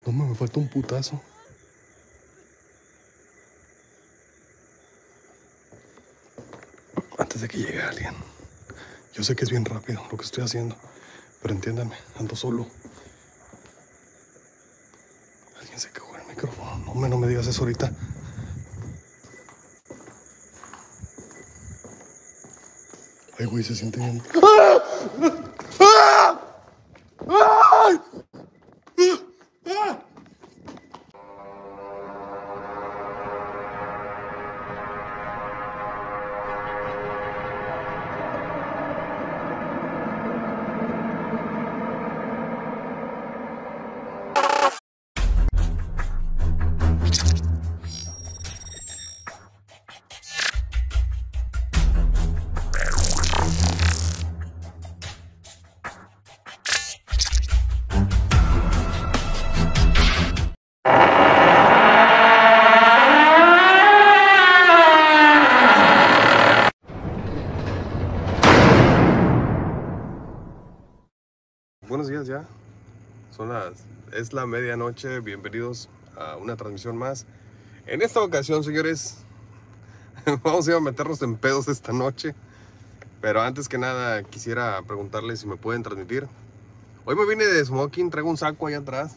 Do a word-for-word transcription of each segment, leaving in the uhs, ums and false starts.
No me, me falta un putazo. Antes de que llegue alguien. Yo sé que es bien rápido lo que estoy haciendo, pero entiéndanme, ando solo. Alguien se cagó en el micrófono. No me, no me digas eso ahorita. Ay, güey, se siente bien. ¡Ah! ¡Ah! ¡Ah! ¡Ah! Buenos días ya. Son las... es la medianoche. Bienvenidos a una transmisión más. En esta ocasión, señores, vamos a ir a meternos en pedos esta noche. Pero antes que nada, quisiera preguntarles si me pueden transmitir. Hoy me vine de smoking, traigo un saco ahí atrás.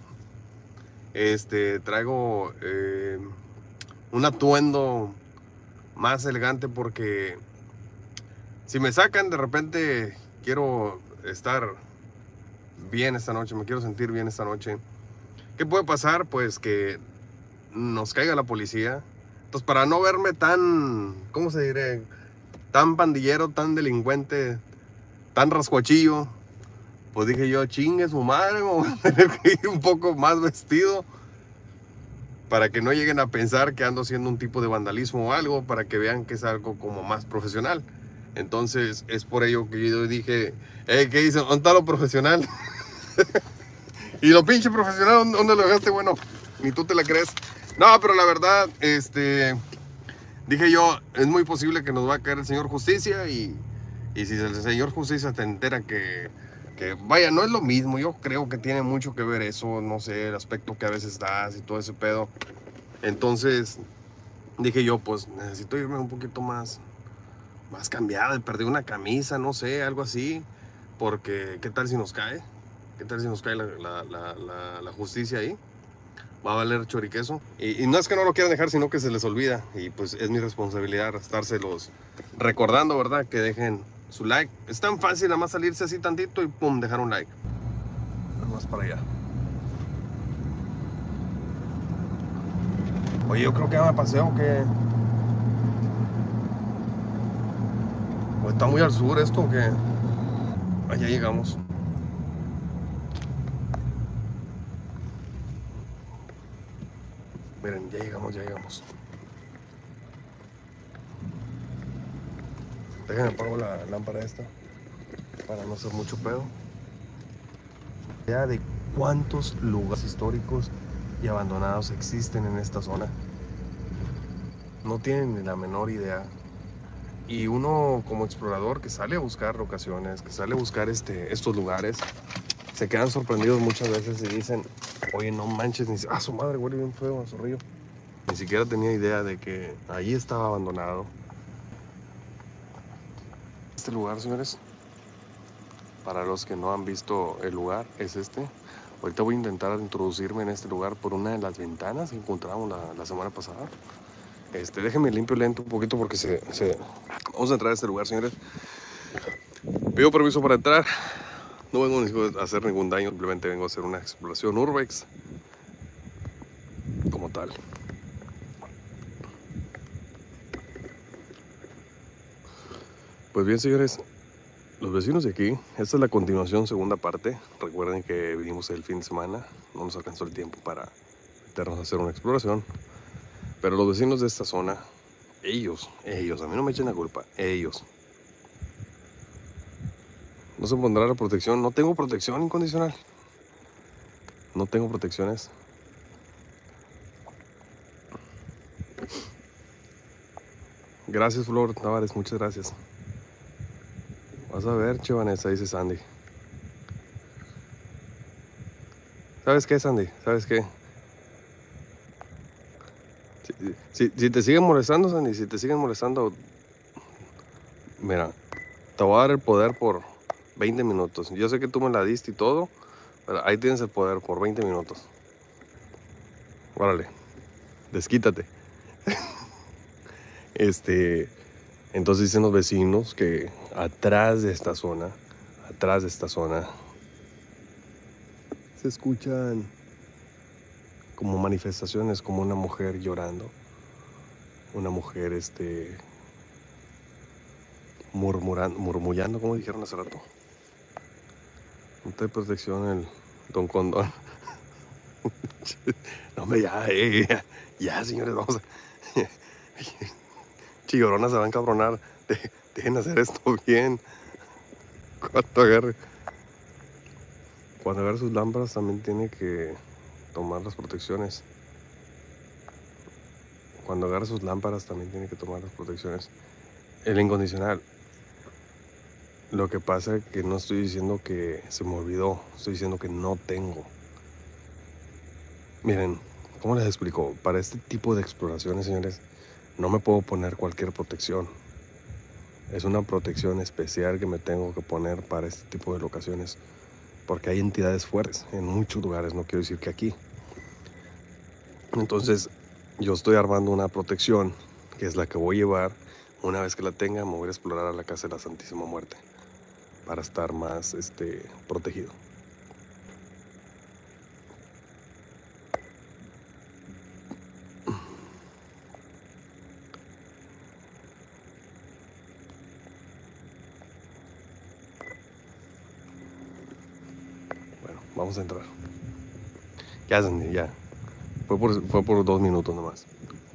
Este, traigo eh, un atuendo más elegante porque si me sacan de repente quiero estar bien esta noche, me quiero sentir bien esta noche. ¿Qué puede pasar? Pues que nos caiga la policía. Entonces, para no verme tan, ¿cómo se diré? Tan pandillero, tan delincuente, tan rascuachillo, pues dije yo, chingue su madre, me voy a tener que ir un poco más vestido para que no lleguen a pensar que ando haciendo un tipo de vandalismo o algo, para que vean que es algo como más profesional. Entonces, es por ello que yo dije, hey, ¿qué hice? ¿Dónde está lo profesional? Y lo pinche profesional, ¿dónde lo dejaste? Bueno, ni tú te la crees. No, pero la verdad, este... dije yo, es muy posible que nos va a caer el señor Justicia y, y si el señor Justicia te entera que, que, vaya, no es lo mismo. Yo creo que tiene mucho que ver eso, no sé, el aspecto que a veces das y todo ese pedo. Entonces, dije yo, pues necesito irme un poquito más, más cambiado, perder una camisa, no sé, algo así. Porque, ¿qué tal si nos cae? ¿Qué tal si nos cae la, la, la, la, la justicia ahí? Va a valer choriqueso. Y, y no es que no lo quieran dejar, sino que se les olvida. Y pues es mi responsabilidad estárselos recordando, ¿verdad? Que dejen su like. Es tan fácil nada más salirse así tantito y pum, dejar un like. Nada más para allá. Oye, yo creo que ya me pasé o que... ¿O está muy al sur esto o qué? Allá llegamos. Miren, ya llegamos, ya llegamos. Déjenme apago la lámpara esta para no hacer mucho pedo. Ya de cuántos lugares históricos y abandonados existen en esta zona. No tienen ni la menor idea. Y uno como explorador que sale a buscar locaciones, que sale a buscar este, estos lugares, se quedan sorprendidos muchas veces y dicen, oye, no manches, ni ah, su madre huele bien feo a Zorrillo. Ni siquiera tenía idea de que ahí estaba abandonado. Este lugar, señores, para los que no han visto el lugar, es este. Ahorita voy a intentar introducirme en este lugar por una de las ventanas que encontramos la, la semana pasada. Este, déjenme limpio lento un poquito porque se, se... Vamos a entrar a este lugar, señores. Pido permiso para entrar. No vengo a hacer ningún daño, simplemente vengo a hacer una exploración urbex como tal. Pues bien, señores, los vecinos de aquí, esta es la continuación, segunda parte. Recuerden que vinimos el fin de semana, no nos alcanzó el tiempo para meternos a hacer una exploración. Pero los vecinos de esta zona, ellos, ellos, a mí no me echen la culpa, ellos. No se pondrá la protección, no tengo protección incondicional. No tengo protecciones. Gracias, Flor Tavares, muchas gracias. Vas a ver, che, Vanessa, dice Sandy. ¿Sabes qué, Sandy? ¿Sabes qué? Si, si te siguen molestando, Sandy, si te siguen molestando, mira, te voy a dar el poder por veinte minutos. Yo sé que tú me la diste y todo, pero ahí tienes el poder por veinte minutos. Órale, desquítate. Este, entonces dicen los vecinos que atrás de esta zona, atrás de esta zona, se escuchan como manifestaciones, como una mujer llorando, una mujer, este, murmurando, murmullando, como dijeron hace rato. No te protección el Don Condón. No, hombre, ya, eh, ya, ya, señores, vamos a... Chillorona se va a encabronar. De, dejen hacer esto bien. Cuando agarre, cuando agarre sus lámparas también tiene que tomar las protecciones. Cuando agarre sus lámparas también tiene que tomar las protecciones. El incondicional. Lo que pasa es que no estoy diciendo que se me olvidó. Estoy diciendo que no tengo. Miren, ¿cómo les explico? Para este tipo de exploraciones, señores, no me puedo poner cualquier protección. Es una protección especial que me tengo que poner para este tipo de locaciones. Porque hay entidades fuertes en muchos lugares, no quiero decir que aquí. Entonces, yo estoy armando una protección, que es la que voy a llevar. Una vez que la tenga, me voy a explorar a la casa de la Santísima Muerte, para estar más este, protegido. Bueno, vamos a entrar. Ya, Sandy, ya. Fue por, fue por dos minutos nomás.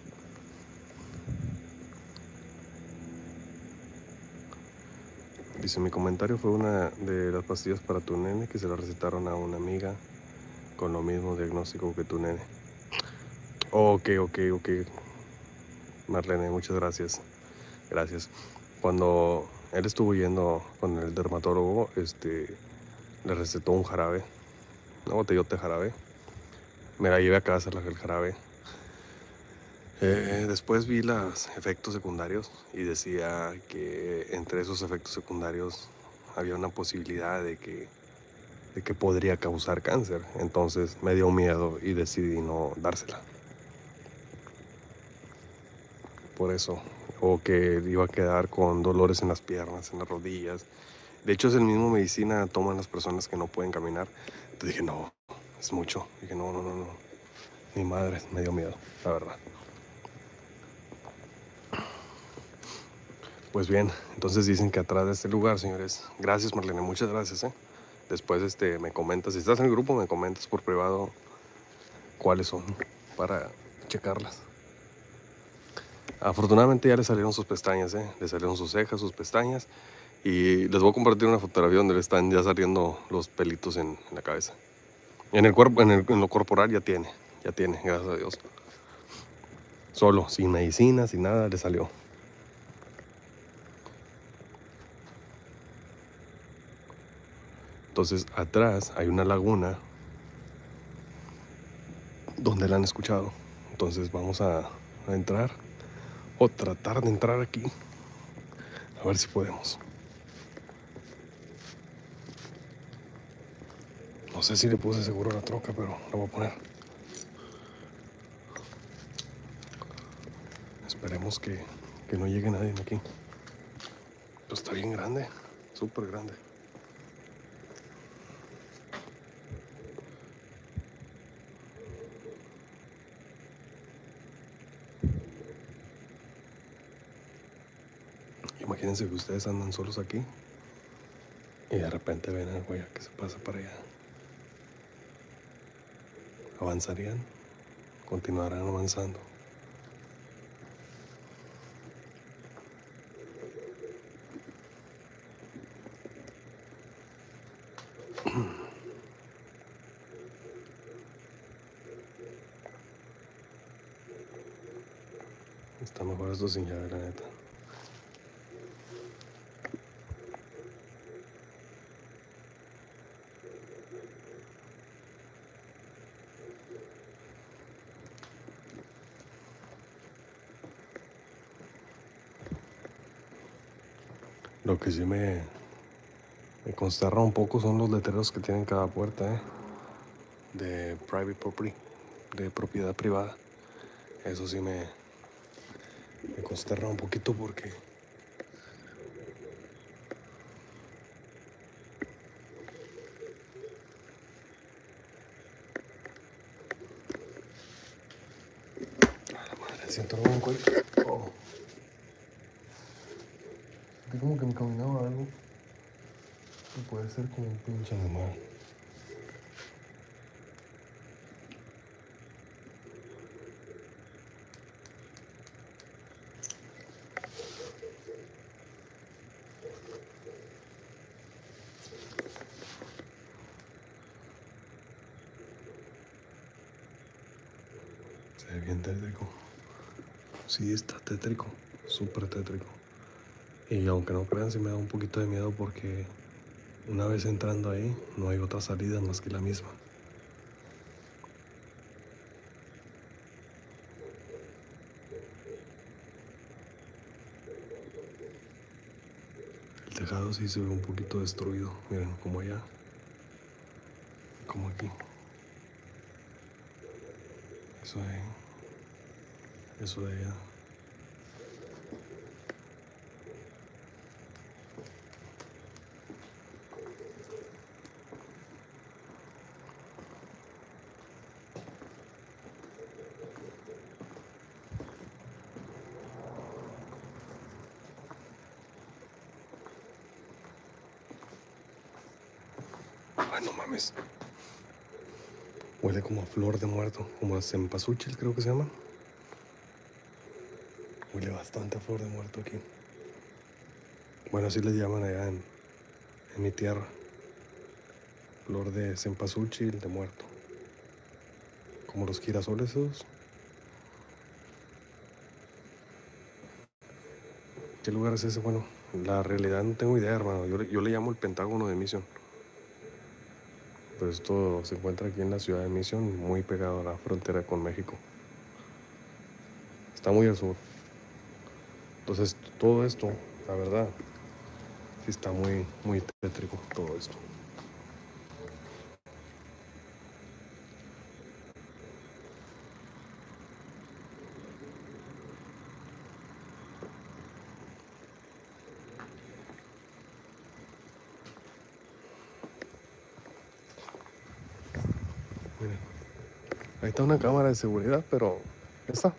Dice, mi comentario fue una de las pastillas para tu nene que se la recetaron a una amiga con lo mismo diagnóstico que tu nene. Ok, ok, ok. Marlene, muchas gracias. Gracias. Cuando él estuvo yendo con el dermatólogo, este, le recetó un jarabe, una botellota de jarabe. Me la llevé a casa el jarabe. Eh, después vi los efectos secundarios y decía que entre esos efectos secundarios había una posibilidad de que, de que podría causar cáncer. Entonces me dio miedo y decidí no dársela. Por eso. O que iba a quedar con dolores en las piernas, en las rodillas. De hecho, es el mismo medicina toman las personas que no pueden caminar. Entonces dije, no, es mucho. Dije, no, no, no, no. Mi madre me dio miedo, la verdad. Pues bien, entonces dicen que atrás de este lugar, señores. Gracias, Marlene, muchas gracias, ¿eh? Después este, me comentas, si estás en el grupo, me comentas por privado cuáles son para checarlas. Afortunadamente ya le salieron sus pestañas, ¿eh? Le salieron sus cejas, sus pestañas. Y les voy a compartir una fotografía donde le están ya saliendo los pelitos en, en la cabeza. En el cuerpo, en, el, en lo corporal ya tiene, ya tiene, gracias a Dios. Solo, sin medicina, sin nada, le salió. Entonces, atrás hay una laguna donde la han escuchado. Entonces vamos a, a entrar o tratar de entrar aquí. A ver si podemos. No sé si le puse seguro a la troca, pero la voy a poner. Esperemos que, que no llegue nadie aquí. Pero está bien grande, súper grande. Imagínense que ustedes andan solos aquí y de repente ven algo ya que se pasa para allá. ¿Avanzarían? ¿Continuarán avanzando? Está mejor esto sin llave, la neta. Lo que sí me, me consterna un poco son los letreros que tienen cada puerta, ¿eh? De private property, de propiedad privada. Eso sí me, me consterna un poquito porque a la madre, siento algo en el cuello. Oh. Sentí como que me caminaba algo. Y puede ser como un pinche animal. Se ve bien tétrico. Sí, está tétrico, súper tétrico. Y aunque no crean, sí me da un poquito de miedo porque una vez entrando ahí, no hay otra salida más que la misma. El tejado sí se ve un poquito destruido. Miren, como allá, como aquí. Eso de, eso de allá. Ay, no mames. Huele como a flor de muerto, como a cempasúchil, creo que se llama. Huele bastante a flor de muerto aquí. Bueno, así les llaman allá en, en mi tierra. Flor de cempasúchil de muerto. Como los girasoles esos. ¿Qué lugar es ese? Bueno, la realidad no tengo idea, hermano. Yo, le- yo le llamo el Pentágono de Mission. Pues esto se encuentra aquí en la ciudad de Mission, muy pegado a la frontera con México. Está muy al sur. Entonces, todo esto, la verdad, sí está muy, muy tétrico todo esto. Miren, ahí está una cámara de seguridad, pero está.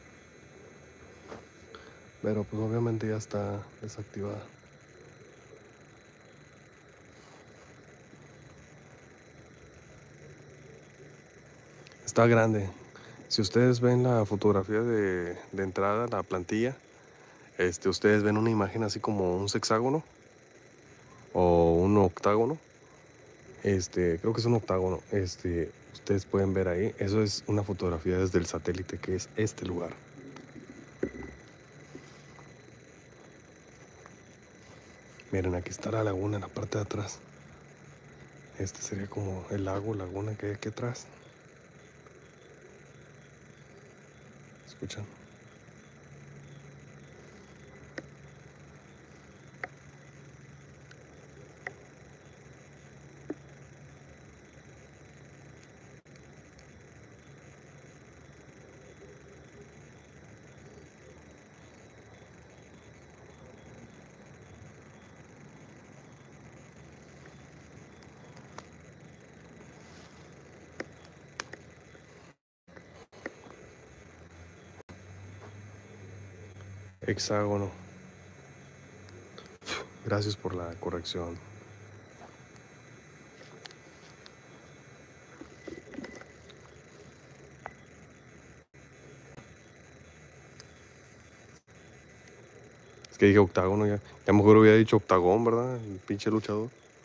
Pero pues obviamente ya está desactivada. Está grande. Si ustedes ven la fotografía de, de entrada, la plantilla, este, ustedes ven una imagen así como un sexágono o un octágono. Este, creo que es un octágono. Este, ustedes pueden ver ahí. Eso es una fotografía desde el satélite, que es este lugar. Miren, aquí está la laguna en la parte de atrás. Este sería como el lago, laguna que hay aquí atrás. ¿Escuchan? Hexágono. Gracias por la corrección. Es que dije octágono ya. Ya mejor hubiera dicho octagón, ¿verdad? El pinche luchador.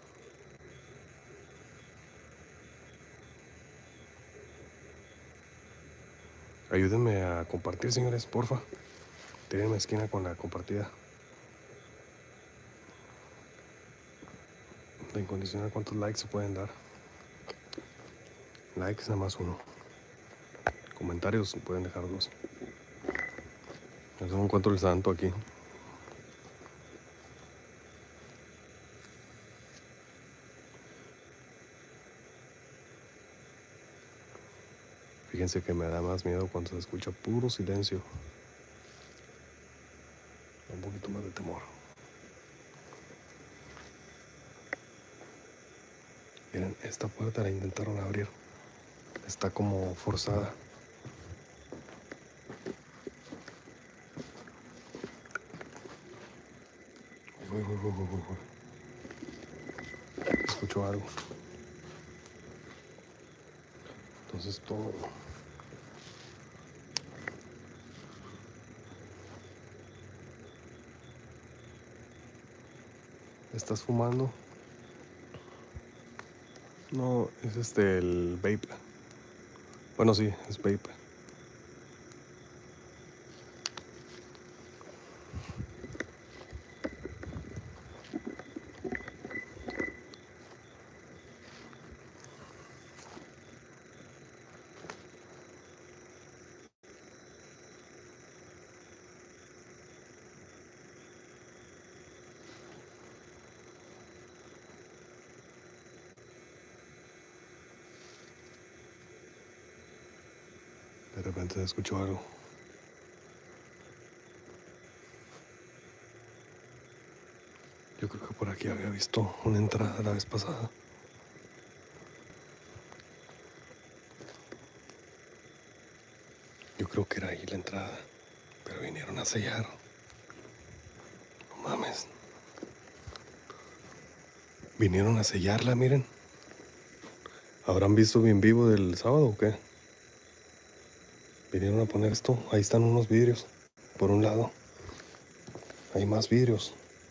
Ayúdenme a compartir, señores, porfa. Tírenme esquina con la compartida. De incondicional, ¿cuántos likes se pueden dar? Likes nada más uno. Comentarios se pueden dejar dos. No encuentro el santo aquí. Fíjense que me da más miedo cuando se escucha puro silencio. Un poquito más de temor. Miren, esta puerta la intentaron abrir. Está como forzada. Uy, uy, uy, uy, uy. Escucho algo. Entonces todo... ¿Estás fumando? No, es este el vape. Bueno, sí, es vape. De repente escucho algo. Yo creo que por aquí había visto una entrada la vez pasada. Yo creo que era ahí la entrada, pero vinieron a sellar. No mames. Vinieron a sellarla, miren. ¿Habrán visto bien vivo del sábado o qué? Vinieron a poner esto. Ahí están unos vidrios. Por un lado. Hay más vidrios.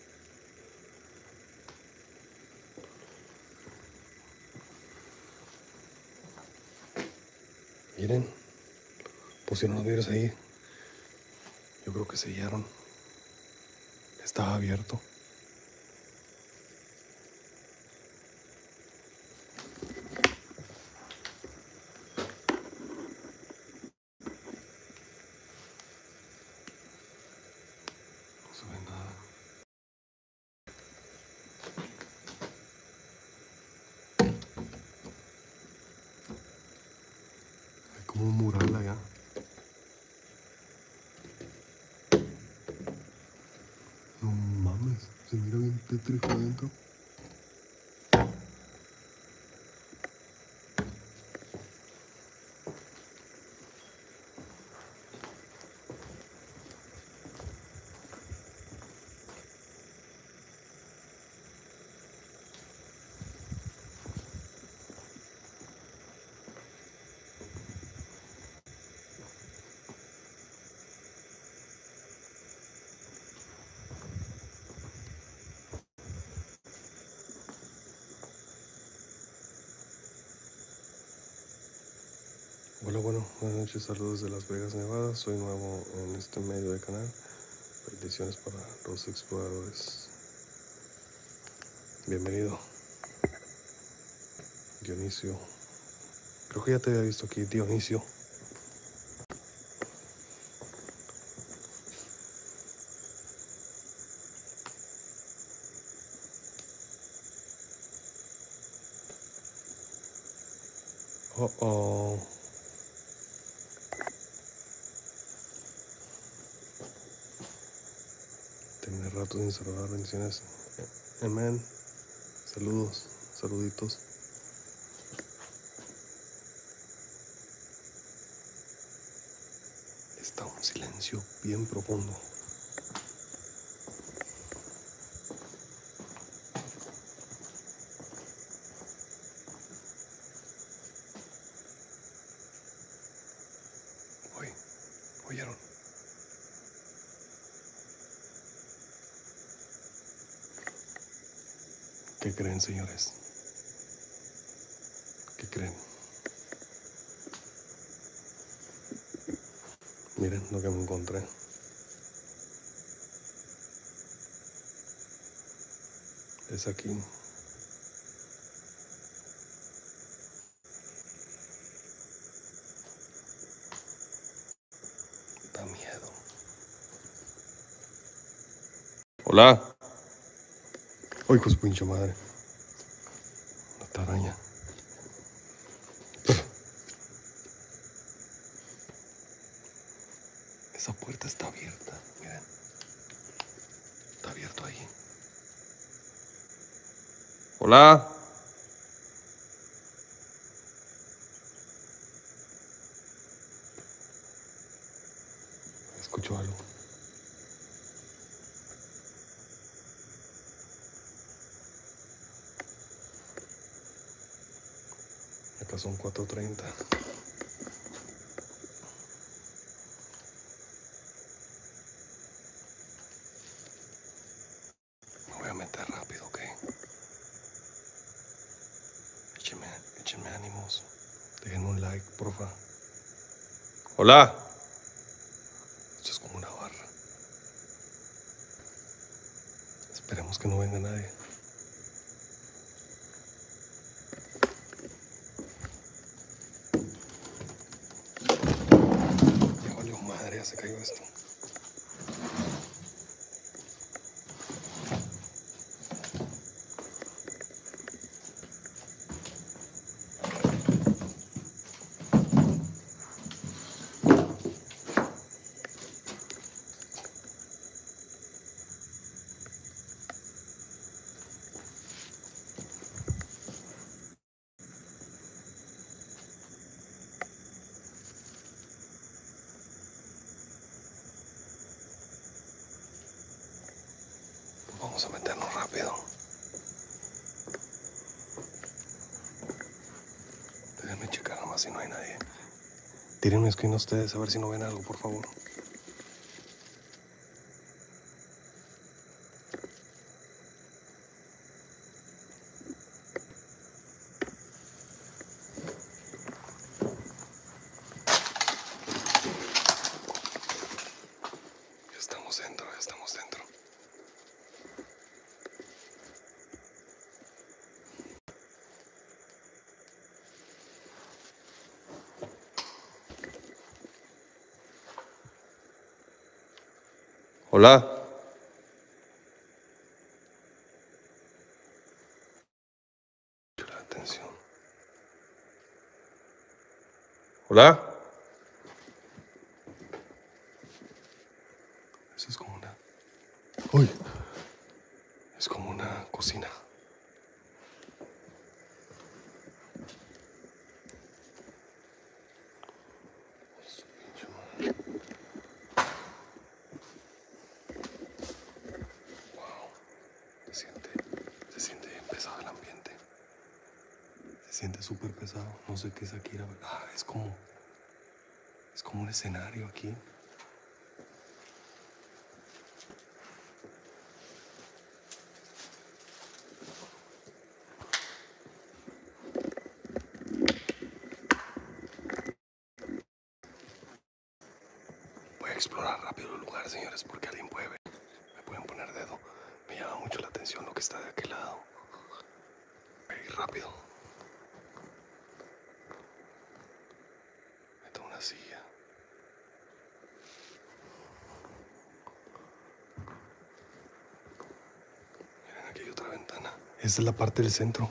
Miren. Pusieron los vidrios ahí. Yo creo que sellaron. Estaba abierto. No se ve nada. Hay como un mural allá. No mames. Se mira bien tétrico adentro. Hola, bueno, buenas noches, saludos de Las Vegas, Nevada. Soy nuevo en este medio de canal. Bendiciones para los exploradores. Bienvenido, Dionisio. Creo que ya te había visto aquí, Dionisio. Oh, oh. Tenía rato sin saludar, bendiciones. Amén. Saludos, saluditos. Está un silencio bien profundo. Uy, ¿oyeron? ¿Qué creen, señores? ¿Qué creen? Miren lo que me encontré. Es aquí. Da miedo. Hola. Uy, pues pinche madre. Una araña. Esa puerta está abierta, miren. Está abierto ahí. Hola. Escucho algo. Acá son cuatro treinta. Me voy a meter rápido, ¿ok? Échenme, échenme ánimos. Déjenme un like, porfa. Hola. Esto es como una barra. Esperemos que no venga nadie. Ya valió madre, ya se cayó esto. Vamos a meternos rápido. Déjenme checar nada más si no hay nadie. Tírenme screen ustedes a ver si no ven algo, por favor. Ya estamos dentro, ya estamos dentro. Hola. La atención. Hola. Eso es como una... Uy. Es como una cocina. Wow. Se siente, se siente bien pesado el ambiente. Se siente súper pesado. No sé qué es aquí. La verdad. Ah, es como... Es como un escenario aquí. Voy a explorar rápido el lugar, señores, porque alguien puede ver. Me pueden poner dedo. Me llama mucho la atención lo que está de aquel lado. Voy a ir rápido. Meto una silla. Miren, aquí hay otra ventana. Esta es la parte del centro.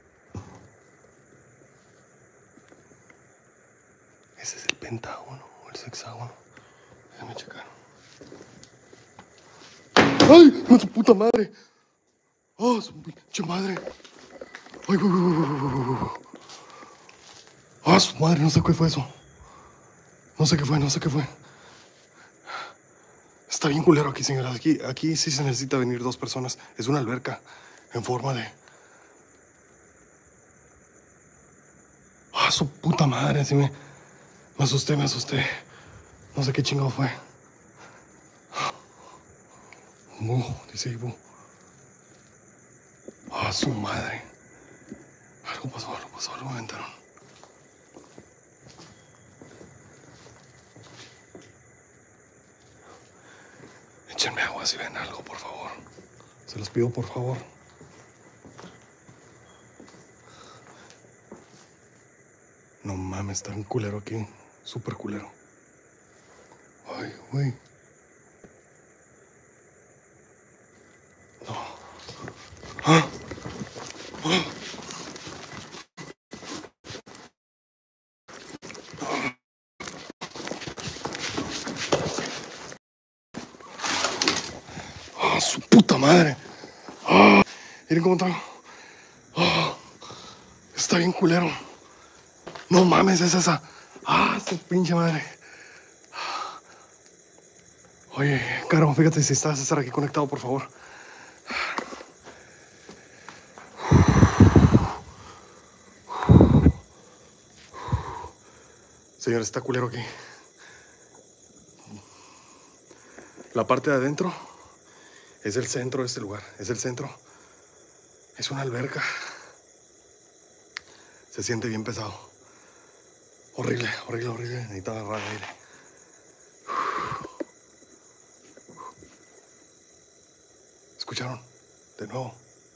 Ese es el pentágono o el sexágono. Déjame checar. ¡Ay! ¡No, su puta madre! ¡Oh, su pinche madre! ¡Ay, güey, güey, güey, güey, güey! ¡Ah, su madre! No sé qué fue eso. No sé qué fue, no sé qué fue. Está bien culero aquí, señoras. Aquí, aquí sí se necesita venir dos personas. Es una alberca en forma de... ¡Ah, su puta madre! Así me... Me asusté, me asusté. No sé qué chingado fue. Ibu, dice Ibu. ¡Ah, su madre! Algo pasó, algo pasó, algo me aventaron. Échenme agua si ven algo, por favor. Se los pido, por favor. No mames, está un culero aquí. Súper culero. Ay, güey. No. ¡Ah! ¡Ah! su puta madre. Oh, miren cómo está. Oh, está bien culero. No mames, es esa. Ah, su pinche madre. Oye, Caro, fíjate si estás estar aquí conectado, por favor. Señor, está culero aquí. La parte de adentro es el centro de este lugar. Es el centro. Es una alberca. Se siente bien pesado. Horrible, horrible, horrible. Necesitaba agarrar aire. ¿Escucharon? De nuevo.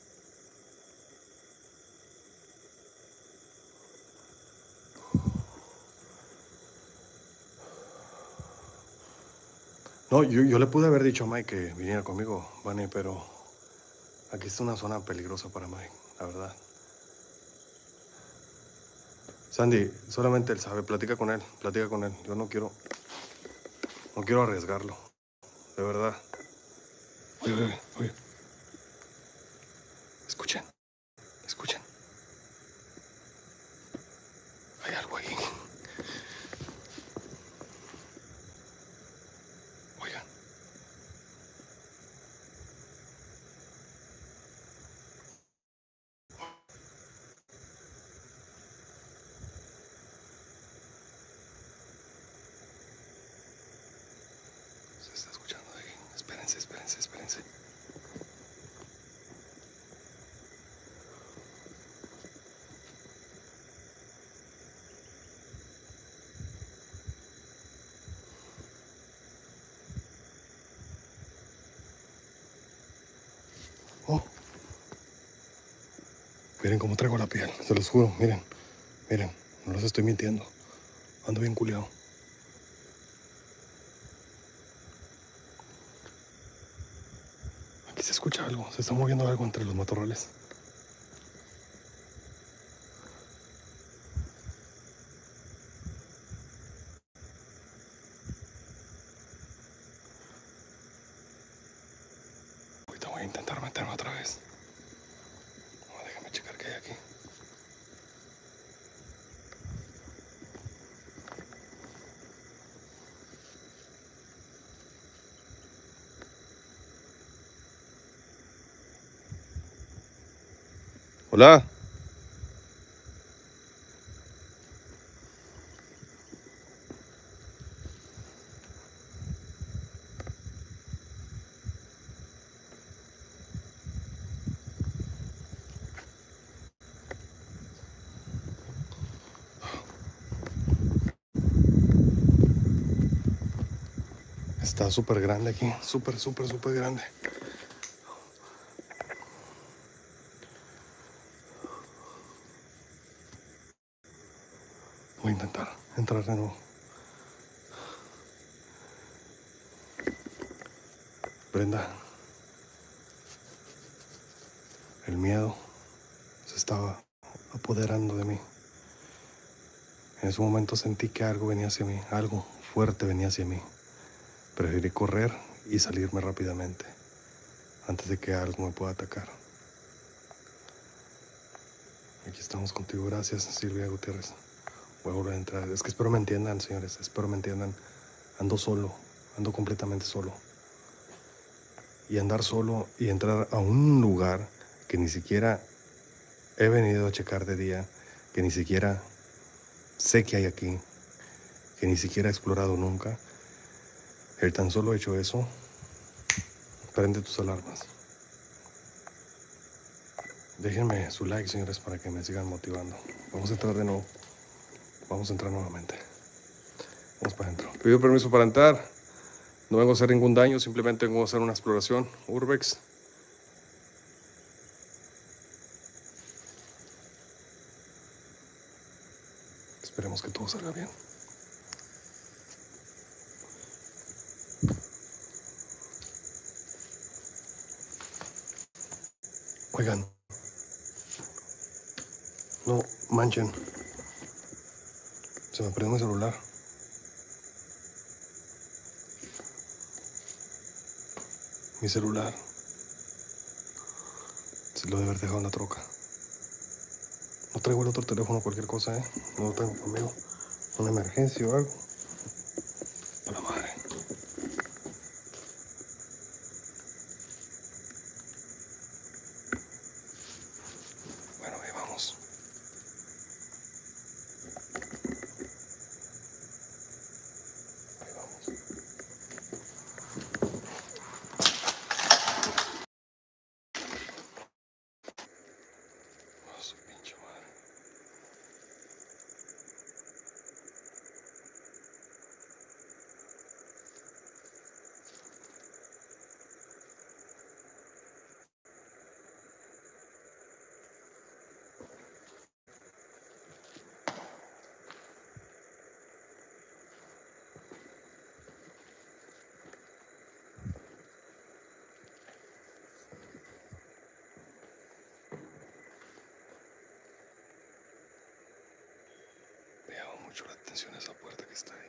No, yo, yo le pude haber dicho a Mike que viniera conmigo, Vane, pero aquí está una zona peligrosa para Mike, la verdad. Sandy, solamente él sabe, platica con él, platica con él. Yo no quiero, no quiero arriesgarlo, de verdad. Oye, oye, oye. Escuchen, escuchen. Hay algo ahí. Oigan. Se está escuchando ahí. Espérense, espérense, espérense. Oh. Miren cómo traigo la piel, se los juro, miren, miren, no los estoy mintiendo. Ando bien culiado. Aquí se escucha algo, se está moviendo algo entre los matorrales. Ahorita voy a intentar meterme otra vez. Oh, déjame checar qué hay aquí. Hola. Está súper grande aquí, súper, súper, súper grande. Voy a intentar entrar de nuevo. Brenda, el miedo se estaba apoderando de mí. En ese momento sentí que algo venía hacia mí, algo fuerte venía hacia mí. Preferí correr y salirme rápidamente antes de que algo me pueda atacar. Aquí estamos contigo, gracias Silvia Gutiérrez. Voy a volver a entrar. Es que espero me entiendan, señores, espero me entiendan. Ando solo, ando completamente solo. Y andar solo y entrar a un lugar que ni siquiera he venido a checar de día, que ni siquiera sé que hay aquí, que ni siquiera he explorado nunca. El tan solo hecho eso, prende tus alarmas. Déjenme su like, señores, para que me sigan motivando. Vamos a entrar de nuevo. Vamos a entrar nuevamente. Vamos para adentro. Pido permiso para entrar. No vengo a hacer ningún daño, simplemente vengo a hacer una exploración. Urbex. Esperemos que todo salga bien. Oigan. No manchen. Se me perdió mi celular. Mi celular. Si lo debe haber dejado en la troca. No traigo el otro teléfono, cualquier cosa, ¿eh? No lo tengo conmigo. Una emergencia o algo. A la madre. Bueno, ahí vamos. Ahí vamos. Oh, su pinche madre. Me llama mucho la atención esa puerta que está ahí.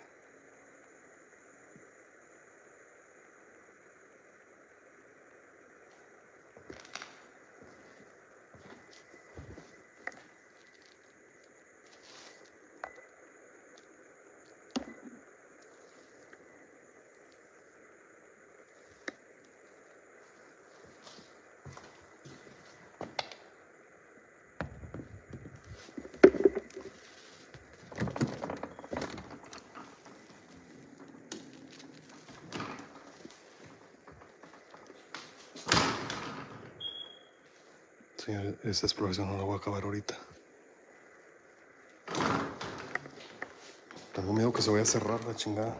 Señor, esta exploración no la voy a acabar ahorita. Tengo miedo que se vaya a cerrar la chingada.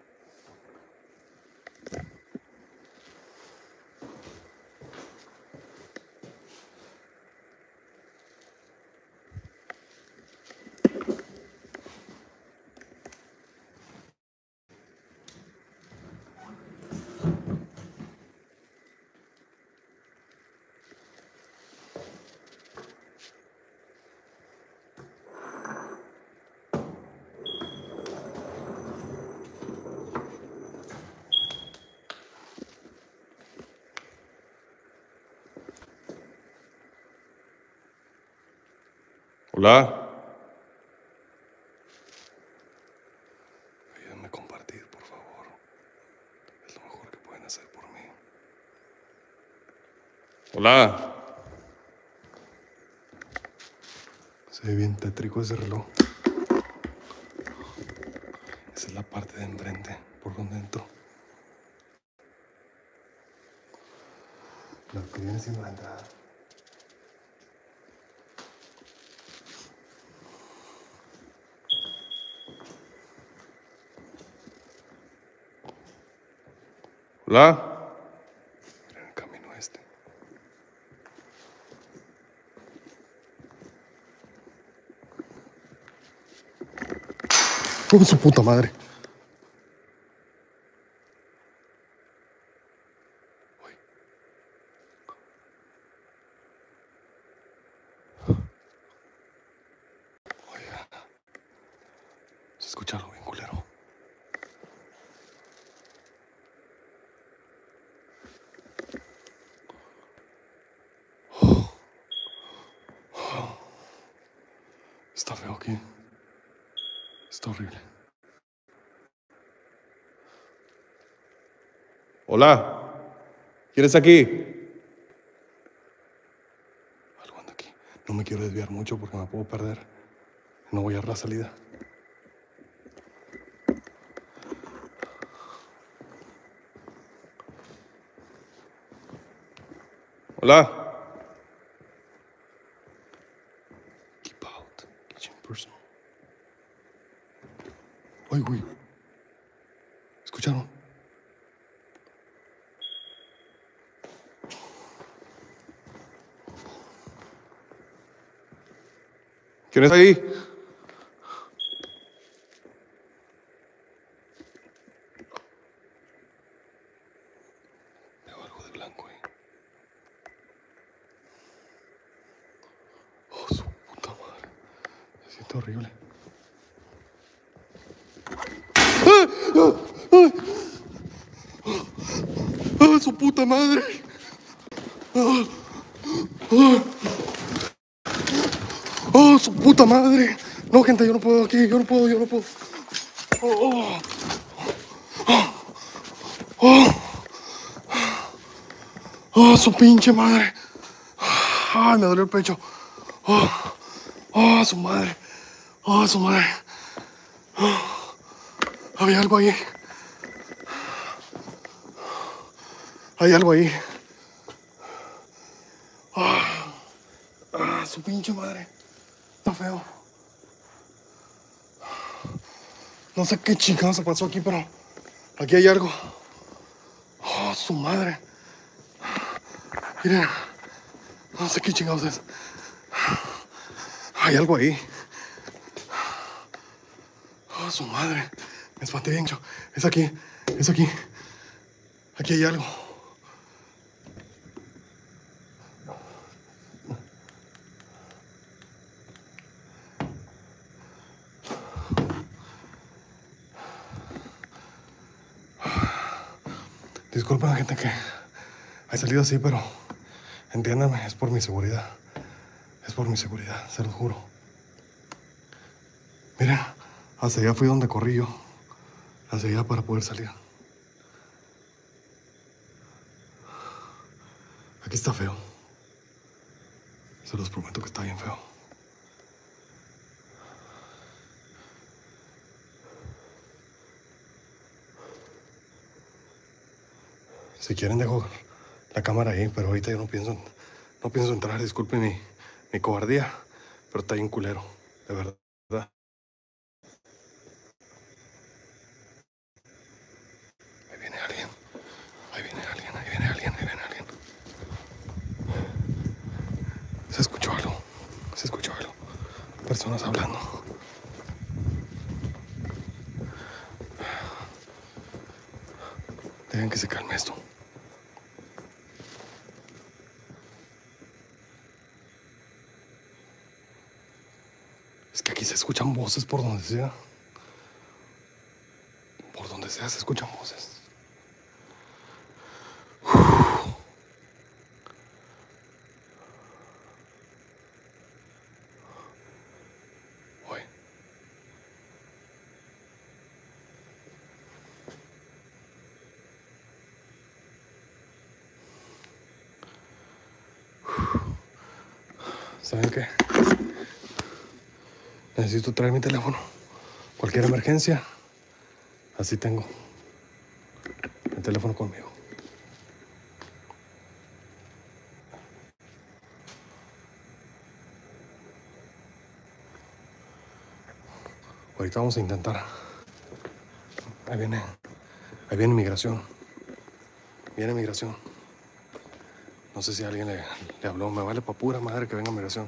Hola. Ayúdenme a compartir, por favor. Es lo mejor que pueden hacer por mí. Hola. Se ve bien tétrico ese reloj. Esa es la parte de enfrente, por donde entro. Lo que viene siendo la entrada. Hola. En el camino este. ¡Oh, su puta madre! Uy. Oiga. Se escucha algo bien culero. Oh. Oh. Está feo aquí. Está horrible. Hola. ¿Quién está aquí? Algo anda aquí. No me quiero desviar mucho porque me puedo perder. No voy a dar la salida. Hola. Keep out. Kitchen person. Ay, güey. ¿Escucharon? ¿Quién está ahí? Veo algo de blanco ahí. Oh, su puta madre. Se siente horrible. ¡Ah! ¡Ah! ¡Ah! ¡Ah! ¡Su puta madre! ¡Ah! ¡Ah! madre! No, gente, yo no puedo aquí, yo no puedo, yo no puedo. Oh, oh, oh, oh, su pinche madre. Ay, me dolió el pecho. Oh, oh, su madre. Oh, su madre. Oh, había algo ahí. Hay algo ahí. Ah, ah, su pinche madre. Está feo. No sé qué chingada se pasó aquí, pero aquí hay algo. Oh, su madre. Miren. No sé qué chingados es. Hay algo ahí. Oh, su madre. Me espanté bien, yo. Es aquí. Es aquí. Aquí hay algo. Disculpen, gente, que he salido así, pero entiéndanme, es por mi seguridad. Es por mi seguridad, se lo juro. Miren, hacia allá fui donde corrí yo. Hacia allá para poder salir. Aquí está feo. Se los prometo que está bien feo. Si quieren dejo la cámara ahí, pero ahorita yo no pienso, no pienso entrar. Disculpen mi, mi cobardía, pero está bien culero, de verdad. Ahí viene alguien, ahí viene alguien, ahí viene alguien, ahí viene alguien. Se escuchó algo, se escuchó algo. Personas hablando. Dejen que se calme esto. Es que aquí se escuchan voces por donde sea. Por donde sea se escuchan voces. Uy. ¿Saben qué? Necesito traer mi teléfono. Cualquier emergencia, así tengo el teléfono conmigo. Ahorita vamos a intentar. Ahí viene, ahí viene migración. Viene migración. No sé si alguien le, le habló. Me vale pa' pura madre que venga migración.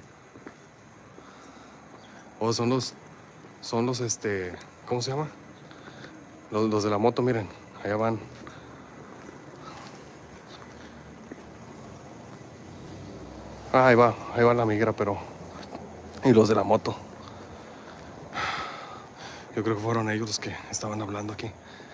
Oh, son los, son los, este, ¿cómo se llama? Los, los de la moto, miren, allá van. Ah, ahí va, ahí va la migra, pero... Y los de la moto. Yo creo que fueron ellos los que estaban hablando aquí.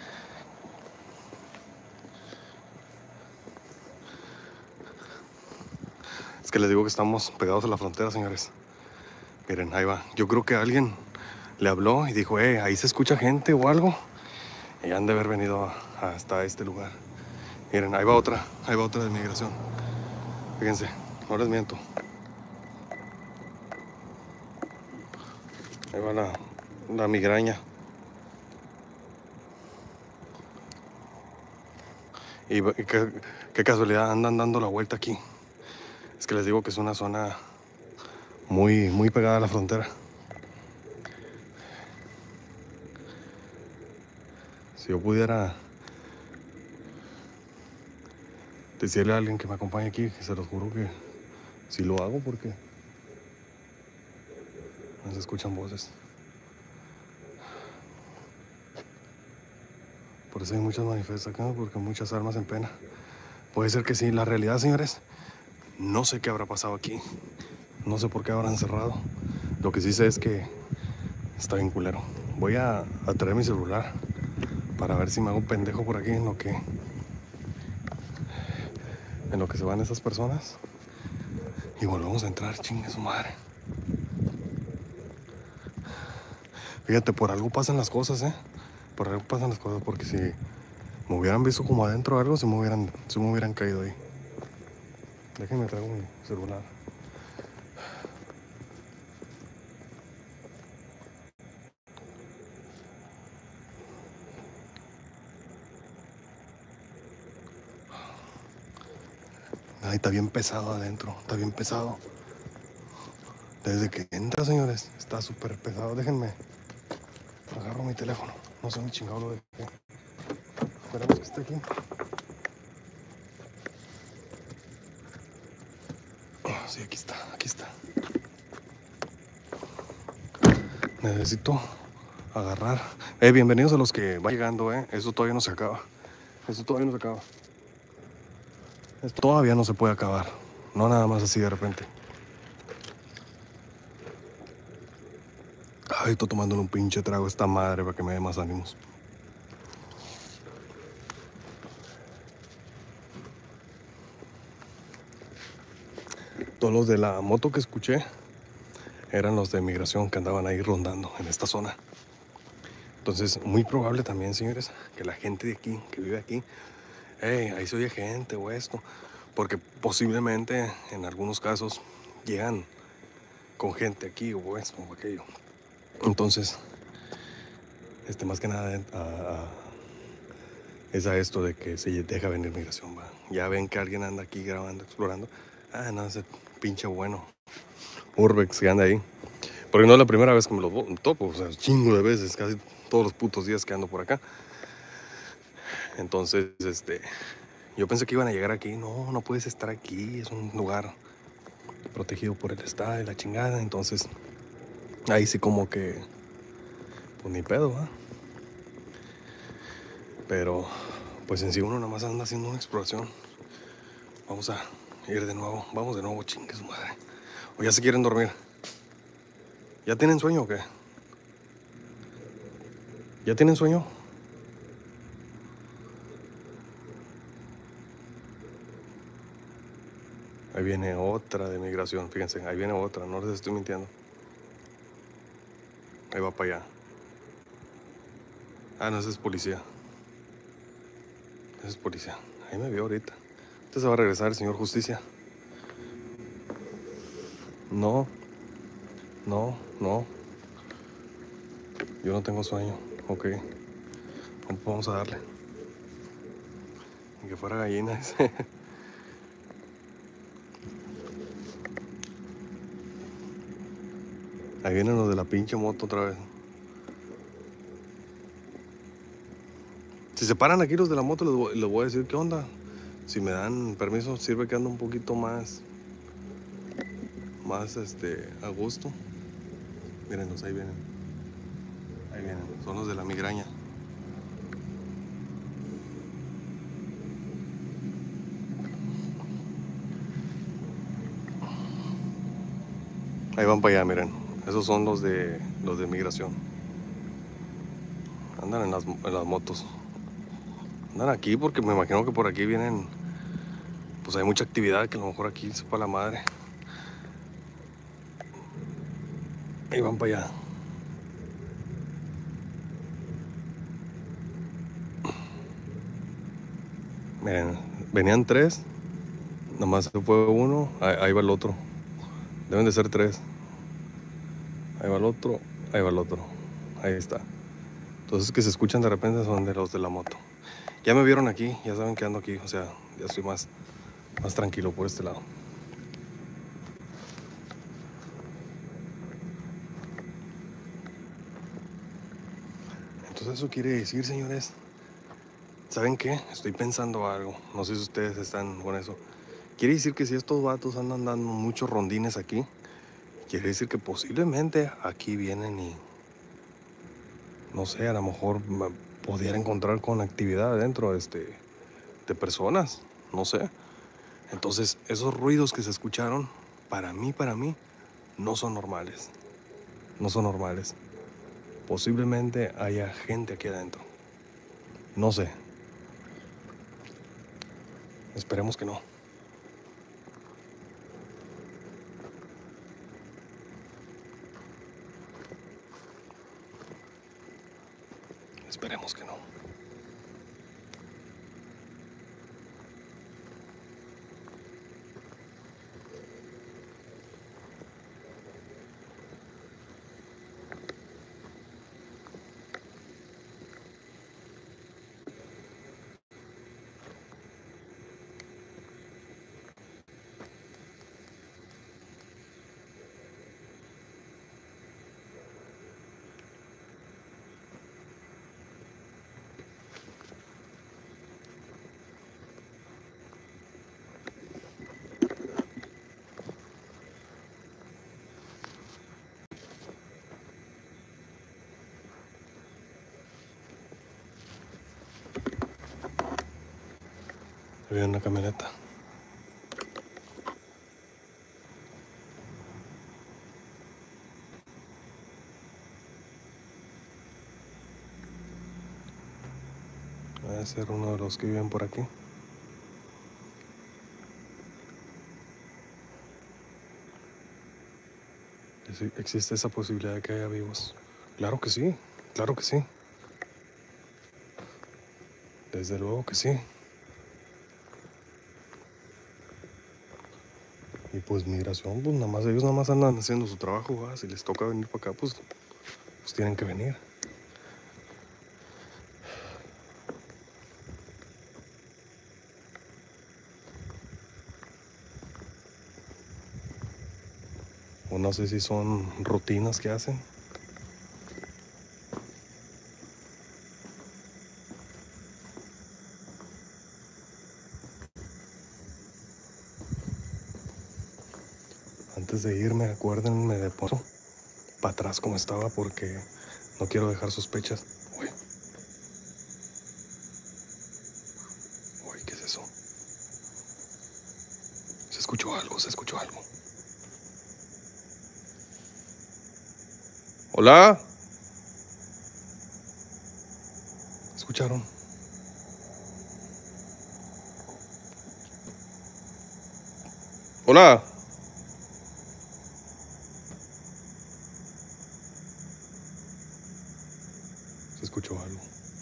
Es que les digo que estamos pegados a la frontera, señores. Miren, ahí va. Yo creo que alguien le habló y dijo, eh, ahí se escucha gente o algo. Y han de haber venido a, hasta este lugar. Miren, ahí va otra, ahí va otra de migración. Fíjense, no les miento. Ahí va la, la migraña. Y, y qué, qué casualidad, andan dando la vuelta aquí. Es que les digo que es una zona muy, muy pegada a la frontera. Si yo pudiera decirle a alguien que me acompañe aquí, se los juro que sí lo hago porque no se escuchan voces. Por eso hay muchas manifestaciones, porque muchas armas en pena. Puede ser que sí. La realidad, señores, no sé qué habrá pasado aquí. No sé por qué habrán cerrado. Lo que sí sé es que está bien culero. Voy a, a traer mi celular para ver si me hago un pendejo por aquí en lo que en lo que se van esas personas y volvemos a entrar. Chingue su madre. Fíjate, por algo pasan las cosas, ¿eh? Por algo pasan las cosas, porque si me hubieran visto como adentro o algo, se me hubieran, se me hubieran caído ahí. Déjenme traigo mi celular. Ay, está bien pesado adentro, está bien pesado. Desde que entra, señores, está súper pesado. Déjenme, agarro mi teléfono. No sé ni chingado lo de qué. Esperemos que esté aquí. Oh, sí, aquí está, aquí está. Necesito agarrar. Eh, bienvenidos a los que van llegando, eh. Eso todavía no se acaba. Eso todavía no se acaba. Esto todavía no se puede acabar. No nada más así de repente. Ay, estoy tomándole un pinche trago a esta madre para que me dé más ánimos. Todos los de la moto que escuché eran los de migración que andaban ahí rondando en esta zona. Entonces, muy probable también, señores, que la gente de aquí, que vive aquí, hey, ahí se oye gente o esto, porque posiblemente en algunos casos llegan con gente aquí o esto o aquello. Entonces, este, más que nada a, a, es a esto de que se deja venir migración, va. Ya ven que alguien anda aquí grabando, explorando. Ah, no, ese pinche bueno. Urbex que anda ahí. Porque no es la primera vez que me lo topo, o sea, chingo de veces, casi todos los putos días que ando por acá. Entonces, este, yo pensé que iban a llegar aquí. No, no puedes estar aquí, es un lugar protegido por el Estado y la chingada. Entonces, ahí sí como que, pues ni pedo, ¿eh? Pero, pues en sí uno nada más anda haciendo una exploración. Vamos a ir de nuevo, vamos de nuevo, chingue su madre. O ya se quieren dormir. ¿Ya tienen sueño o qué? ¿Ya tienen sueño? Ahí viene otra de migración, fíjense, ahí viene otra, no les estoy mintiendo. Ahí va para allá. Ah, no, ese es policía. Ese es policía. Ahí me vio ahorita. Este se va a regresar el señor Justicia. No, no, no. Yo no tengo sueño. Ok. Vamos a darle. Ni que fuera gallina. Ahí vienen los de la pinche moto otra vez. Si se paran aquí los de la moto, les voy, les voy a decir qué onda. Si me dan permiso, sirve que ando un poquito más, más este, a gusto. Mírenlos, ahí vienen. Ahí vienen, son los de la migraña. Ahí van para allá, miren. Esos son los de los de migración. Andan en las, en las motos. Andan aquí porque me imagino que por aquí vienen. Pues hay mucha actividad que a lo mejor aquí sepa la madre. Ahí van para allá. Miren, venían tres. Nomás se fue uno. Ahí, ahí va el otro. Deben de ser tres. Ahí va el otro. Ahí va el otro. Ahí está. Entonces que se escuchan de repente son de los de la moto. Ya me vieron aquí, ya saben que ando aquí, o sea, ya estoy más, más tranquilo por este lado. Entonces eso quiere decir, señores, ¿saben qué? Estoy pensando algo, no sé si ustedes están con eso. Quiere decir que si estos vatos andan dando muchos rondines aquí, quiere decir que posiblemente aquí vienen y, no sé, a lo mejor pudiera encontrar con actividad dentro este, de personas, no sé. Entonces, esos ruidos que se escucharon, para mí, para mí, no son normales. No son normales. Posiblemente haya gente aquí adentro. No sé. Esperemos que no. Había una camioneta. Debe ser uno de los que viven por aquí. ¿Existe esa posibilidad de que haya vivos? Claro que sí, claro que sí. Desde luego que sí. Y pues migración, pues nada más, ellos nada más andan haciendo su trabajo, ¿va? Si les toca venir para acá, pues, pues tienen que venir. O no sé si son rutinas que hacen. Antes de irme, acuérdenme de poner para atrás como estaba porque no quiero dejar sospechas. Uy. Uy, ¿qué es eso? Se escuchó algo, se escuchó algo. Hola. ¿Escucharon? Hola. Se escuchó algo.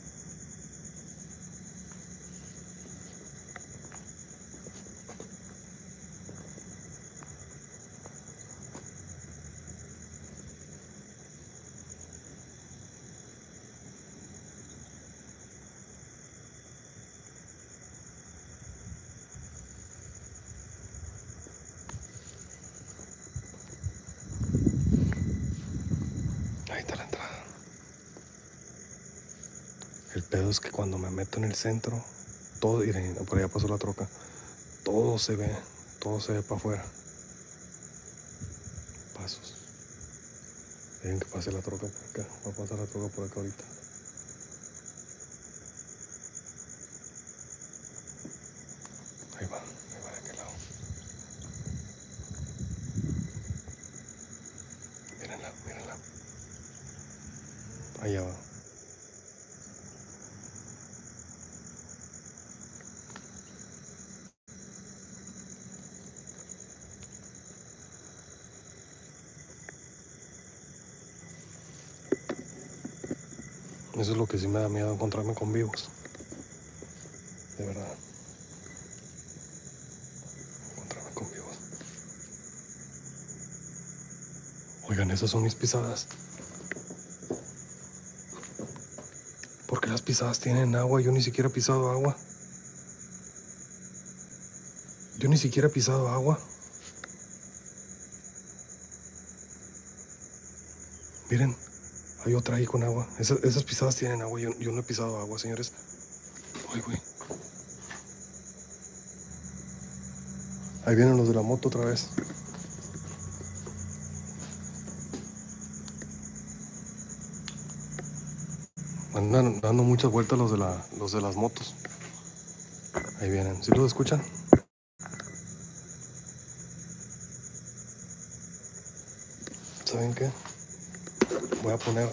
Ahí está la entrada. El pedo es que cuando me meto en el centro, todo, miren, por allá pasó la troca, todo se ve, todo se ve para afuera. Pasos. Dejen que pase la troca por acá. Va a pasar la troca por acá ahorita. Ahí va, ahí va de aquel lado. Mírenla, mírenla. Allá va. Eso es lo que sí me da miedo, encontrarme con vivos. De verdad. Encontrarme con vivos. Oigan, esas son mis pisadas. ¿Por qué las pisadas tienen agua? Yo ni siquiera he pisado agua. Yo ni siquiera he pisado agua. Miren, hay otra ahí con agua. Esas, esas pisadas tienen agua. Yo, yo no he pisado agua, señores. Ay, güey. Ahí vienen los de la moto otra vez. Andan dando muchas vueltas los de, la, los de las motos. Ahí vienen. ¿Sí los escuchan? ¿Saben qué? Voy a poner...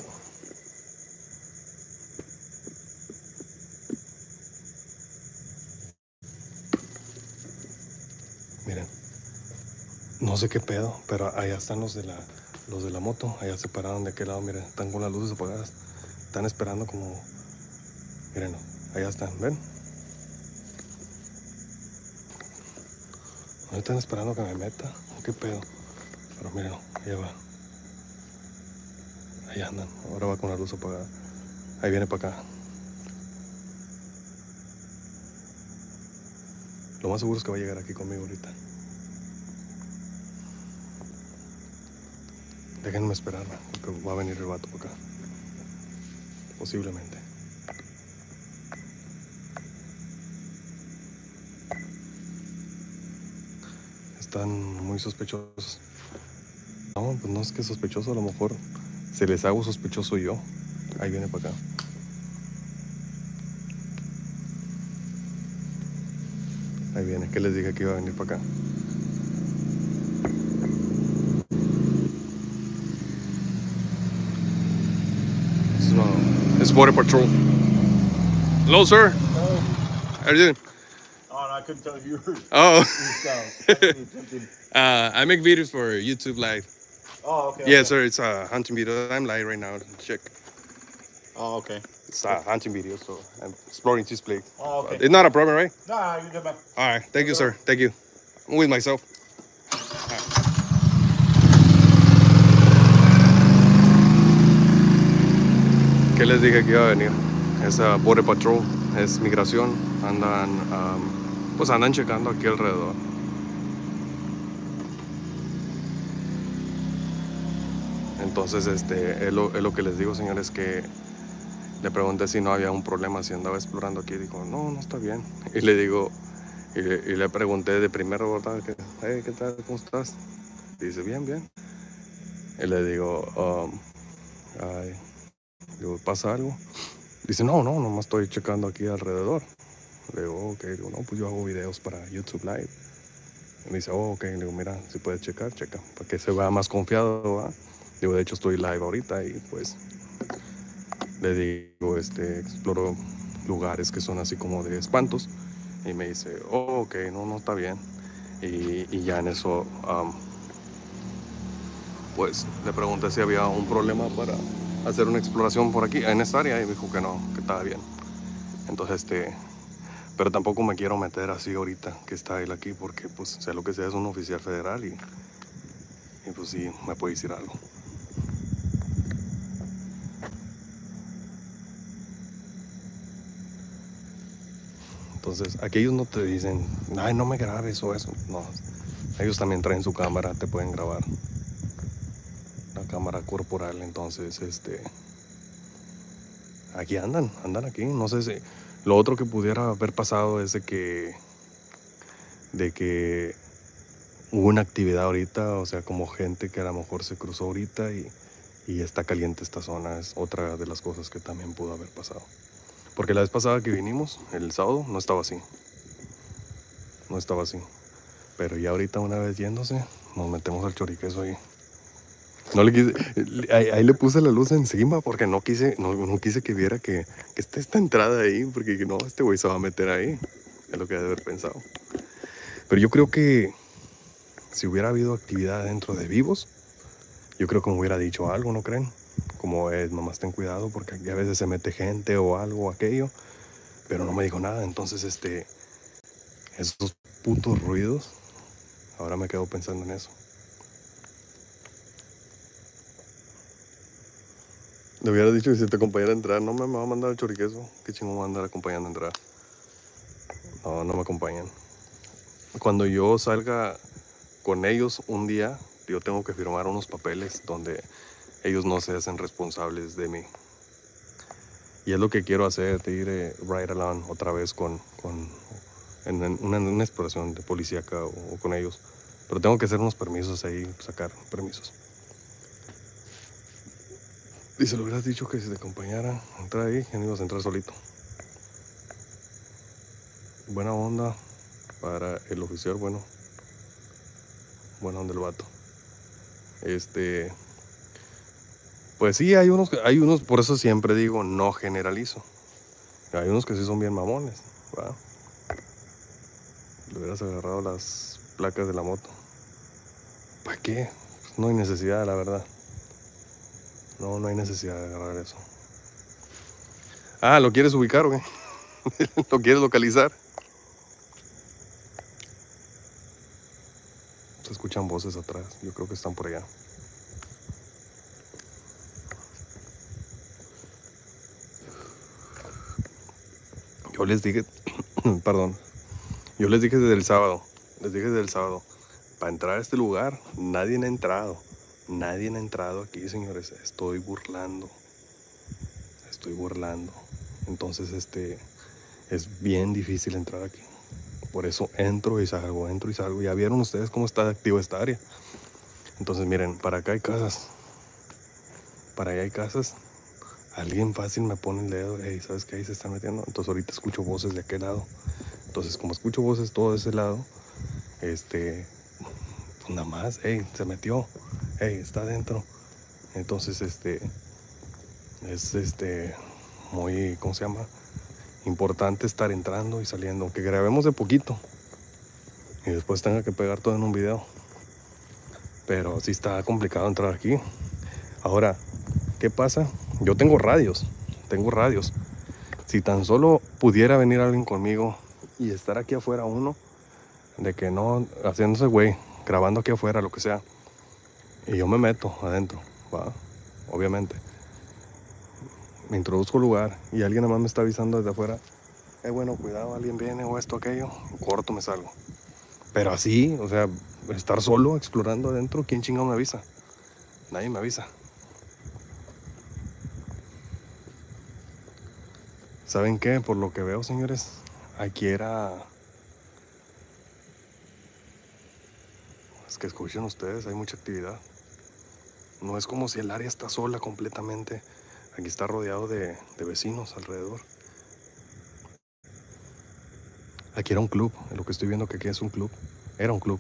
Miren. No sé qué pedo, pero allá están los de la, los de la moto. Allá se pararon de aquel lado, miren. Están con las luces apagadas. Están esperando como... Mírenlo, allá están, ¿ven? ¿No están esperando que me meta? ¿Qué pedo? Pero mírenlo, allá va. Ahí andan, ahora va con la luz apagada. Ahí viene para acá. Lo más seguro es que va a llegar aquí conmigo ahorita. Déjenme esperar, porque va a venir el vato para acá. Posiblemente. Están muy sospechosos. No, pues no es que sospechoso, a lo mejor se les hago sospechoso yo. Ahí viene para acá. Ahí viene, que les dije que iba a venir para acá. It's, no, it's Border Patrol. Hello, sir. Hello. How are you doing? Oh, no, I couldn't tell if you were. Oh. uh, uh, I make videos for YouTube Live. oh, okay. Yeah, okay. sir. It's a hunting video. I'm live right now. Check. Oh, okay. It's a hunting video, so I'm exploring this place. Oh, okay. It's not a problem, right? No, no, you're good, man. All right. Thank you, sir. Thank you. I'm with myself. ¿Qué les dije que iba a venir? Es uh, Border Patrol, es migración. Andan, um, pues andan checando aquí alrededor. Entonces, este, es lo, es lo que les digo, señores, que le pregunté si no había un problema, si andaba explorando aquí. Dijo, no, no está bien. Y le digo, y le, y le pregunté de primero, ¿verdad? Que, hey, ¿qué tal? ¿Cómo estás? Y dice, bien, bien. Y le digo, um, ay, digo, ¿pasa algo? Dice, no, no, nomás estoy checando aquí alrededor. Le digo, ok, digo, no, pues yo hago videos para YouTube Live. Y me dice, oh, ok, le digo, mira, si puedes checar, checa, para que se vea más confiado, ¿verdad? Digo, de hecho estoy live ahorita y pues le digo, este, exploro lugares que son así como de espantos. Y me dice, oh, ok, no, no está bien. Y, y ya en eso, um, pues le pregunté si había un problema para hacer una exploración por aquí, en esta área, y me dijo que no, que estaba bien. Entonces, este, pero tampoco me quiero meter así ahorita que está él aquí, porque pues sea lo que sea, es un oficial federal y, y pues sí, me puede decir algo. Entonces, aquí ellos no te dicen, ay, no me grabes o eso. No, ellos también traen su cámara, te pueden grabar. La cámara corporal, entonces, este... aquí andan, andan aquí. No sé si... Lo otro que pudiera haber pasado es de que... De que... hubo una actividad ahorita, o sea, como gente que a lo mejor se cruzó ahorita y... y está caliente esta zona. Es otra de las cosas que también pudo haber pasado. Porque la vez pasada que vinimos, el sábado, no estaba así. No estaba así. Pero ya ahorita una vez yéndose, nos metemos al choriqueso ahí. No le quise, ahí, ahí le puse la luz encima porque no quise, no, no quise que viera que, que está esta entrada ahí, porque no, este güey se va a meter ahí. Es lo que debe haber pensado. Pero yo creo que si hubiera habido actividad dentro de vivos, yo creo que me hubiera dicho algo, ¿no creen? Como es, nomás ten cuidado porque aquí a veces se mete gente o algo o aquello. Pero no me dijo nada, entonces este, esos putos ruidos, ahora me quedo pensando en eso. Le hubiera dicho que si te acompañara a entrar, no me, me va a mandar el choriqueso. Qué chingón me va a andar acompañando a entrar. No, no me acompañan. Cuando yo salga con ellos un día, yo tengo que firmar unos papeles donde ellos no se hacen responsables de mí. Y es lo que quiero hacer, de ir eh, ride along otra vez con, con en, en una, una exploración de policíaca o, o con ellos. Pero tengo que hacer unos permisos ahí, sacar permisos. Y se lo hubieras dicho que si te acompañara, entrar ahí, ya no ibas a entrar solito. Buena onda para el oficial, bueno. Buena onda el vato. Este... Pues sí, hay unos, hay unos, por eso siempre digo, no generalizo. Hay unos que sí son bien mamones, ¿verdad? Le hubieras agarrado las placas de la moto. ¿Para qué? Pues no hay necesidad, la verdad. No, no hay necesidad de agarrar eso. Ah, ¿lo quieres ubicar o qué? ¿Lo quieres localizar? Se escuchan voces atrás. Yo creo que están por allá. Yo les dije, perdón, yo les dije desde el sábado, les dije desde el sábado, para entrar a este lugar, nadie ha entrado, nadie ha entrado aquí, señores, estoy burlando, estoy burlando, entonces este, es bien difícil entrar aquí, por eso entro y salgo, entro y salgo, ya vieron ustedes cómo está activo esta área, entonces miren, para acá hay casas, para allá hay casas, alguien fácil me pone el dedo, hey, ¿sabes qué? Ahí se están metiendo, entonces ahorita escucho voces de aquel lado. Entonces, como escucho voces todo de ese lado, este, pues nada más, hey, se metió, hey, está adentro. Entonces, este, es este, muy, ¿cómo se llama? Importante estar entrando y saliendo, aunque grabemos de poquito y después tenga que pegar todo en un video. Pero sí está complicado entrar aquí. Ahora, ¿qué pasa? Yo tengo radios, tengo radios. Si tan solo pudiera venir alguien conmigo y estar aquí afuera uno, de que no, haciéndose güey, grabando aquí afuera, lo que sea, y yo me meto adentro, va, obviamente, me introduzco al lugar y alguien nada más me está avisando desde afuera, eh, bueno, cuidado, alguien viene o esto, aquello, corto, me salgo. Pero así, o sea, estar solo explorando adentro, ¿quién chingado me avisa? Nadie me avisa. ¿Saben qué? Por lo que veo, señores, aquí era... Es que escuchen ustedes, hay mucha actividad. No es como si el área está sola completamente. Aquí está rodeado de, de vecinos alrededor. Aquí era un club, en lo que estoy viendo que aquí es un club. Era un club.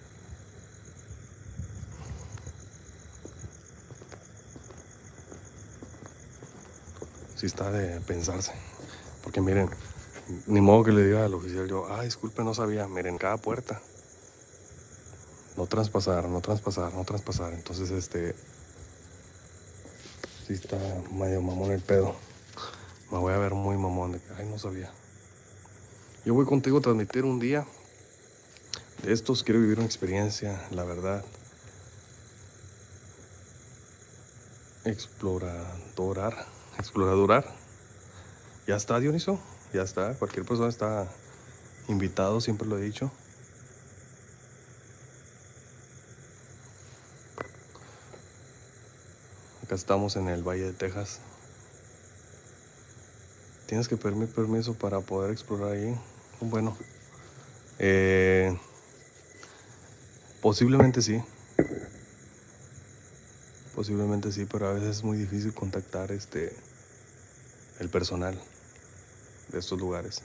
Sí está de pensarse. Porque miren, ni modo que le diga al oficial yo, ah, disculpe, no sabía. Miren, cada puerta. No traspasar, no traspasar, no traspasar. Entonces, este... sí está medio mamón el pedo. Me voy a ver muy mamón de que, ay, no sabía. Yo voy contigo a transmitir un día de estos. Quiero vivir una experiencia, la verdad. Exploradorar. Exploradorar. Ya está, Dioniso. Ya está. Cualquier persona está invitado, siempre lo he dicho. Acá estamos en el Valle de Texas. Tienes que pedir permiso para poder explorar ahí. Bueno, eh, posiblemente sí. Posiblemente sí, pero a veces es muy difícil contactar este, el personal de estos lugares.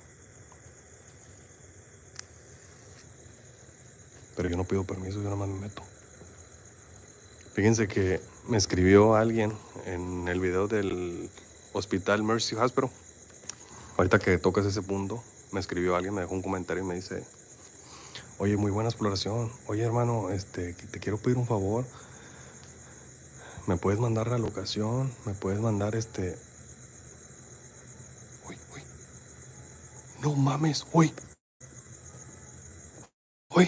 Pero yo no pido permiso, yo nada más me meto. Fíjense que me escribió alguien en el video del hospital Mercy Hospital. Ahorita que tocas ese punto, me escribió alguien, me dejó un comentario y me dice, oye, muy buena exploración. Oye, hermano, este, te quiero pedir un favor. ¿Me puedes mandar la locación? ¿Me puedes mandar este...? Uy, uy. No mames, uy. Uy.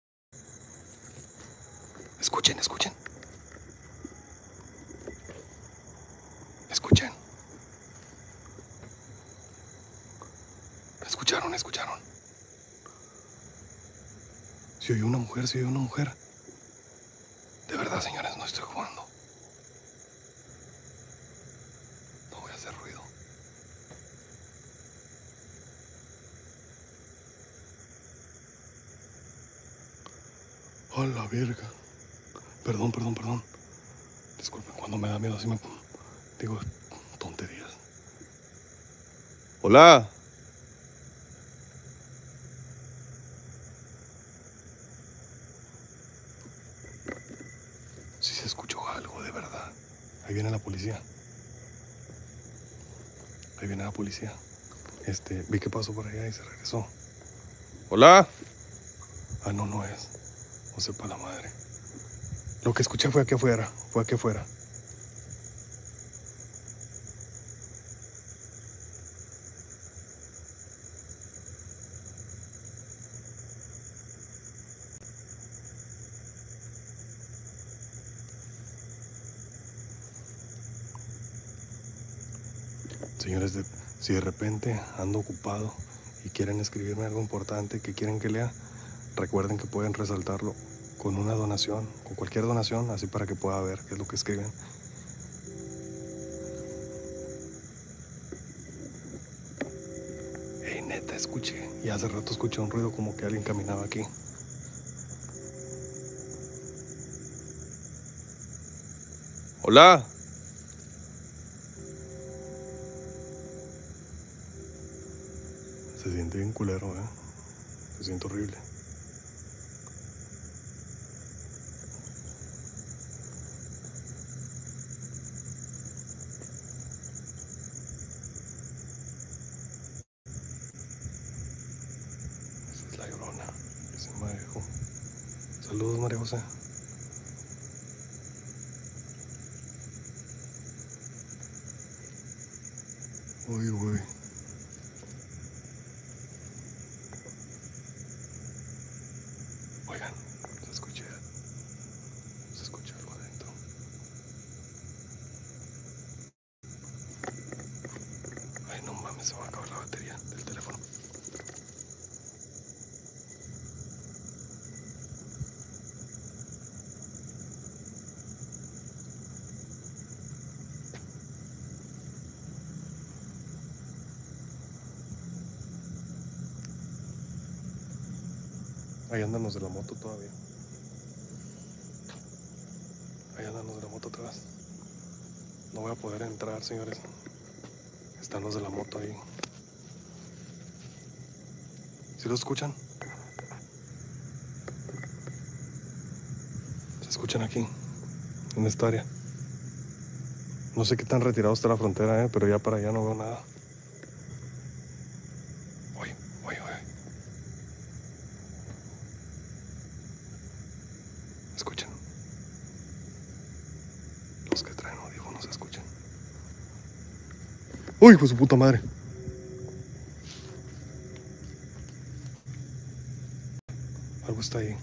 Escuchen, escuchen. Escuchen. Escucharon, escucharon. Si oye una mujer, si oye una mujer. De verdad, señores, no estoy jugando. No voy a hacer ruido. A la verga. Perdón, perdón, perdón. Disculpen, cuando me da miedo así me digo tonterías. Hola. Si se escuchó algo, de verdad. Ahí viene la policía. Ahí viene la policía. Este, vi que pasó por allá y se regresó. Hola. Ah, no, no es. O sepa la madre. Lo que escuché fue aquí afuera. Fue aquí afuera. Señores, de, si de repente ando ocupado y quieren escribirme algo importante que quieren que lea, recuerden que pueden resaltarlo con una donación, con cualquier donación, así para que pueda ver qué es lo que escriben. Hey, neta, escuché. Y hace rato escuché un ruido como que alguien caminaba aquí. Hola. Se siente bien culero, ¿eh? Se siente horrible. Esa es la Llorona. Ese me dejó. Saludos, María José. Uy, güey. Oigan, se escucha, se escucha algo adentro. Ay, no mames, se va a acabar la batería del teléfono. Ahí andan los de la moto todavía. Ahí andan los de la moto atrás. No voy a poder entrar, señores. Están los de la moto ahí. ¿Sí lo escuchan? Se escuchan aquí, en esta área. No sé qué tan retirado está la frontera, eh, pero ya para allá no veo nada. Oye, oye, oye. Escuchen. Los que traen audífonos se escuchan. ¡Uy, hijo de su puta madre! Algo está ahí.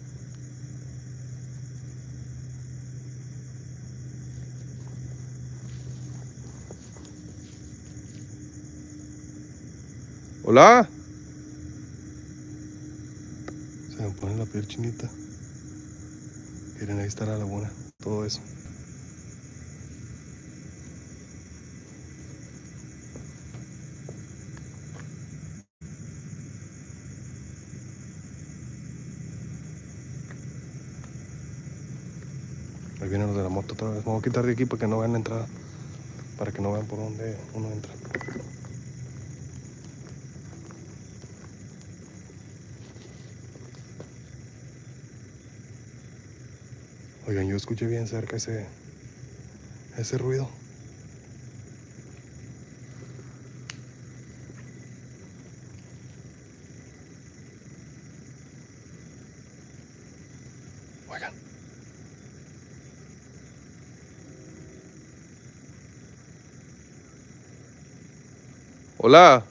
¡Hola! Se me pone la piel chinita. Miren, ahí está la laguna. Todo eso. Ahí vienen los de la moto otra vez. Me voy a quitar de aquí para que no vean la entrada. Para que no vean por dónde uno entra. Oigan, yo escuché bien cerca ese, ese ruido. Oigan. Hola.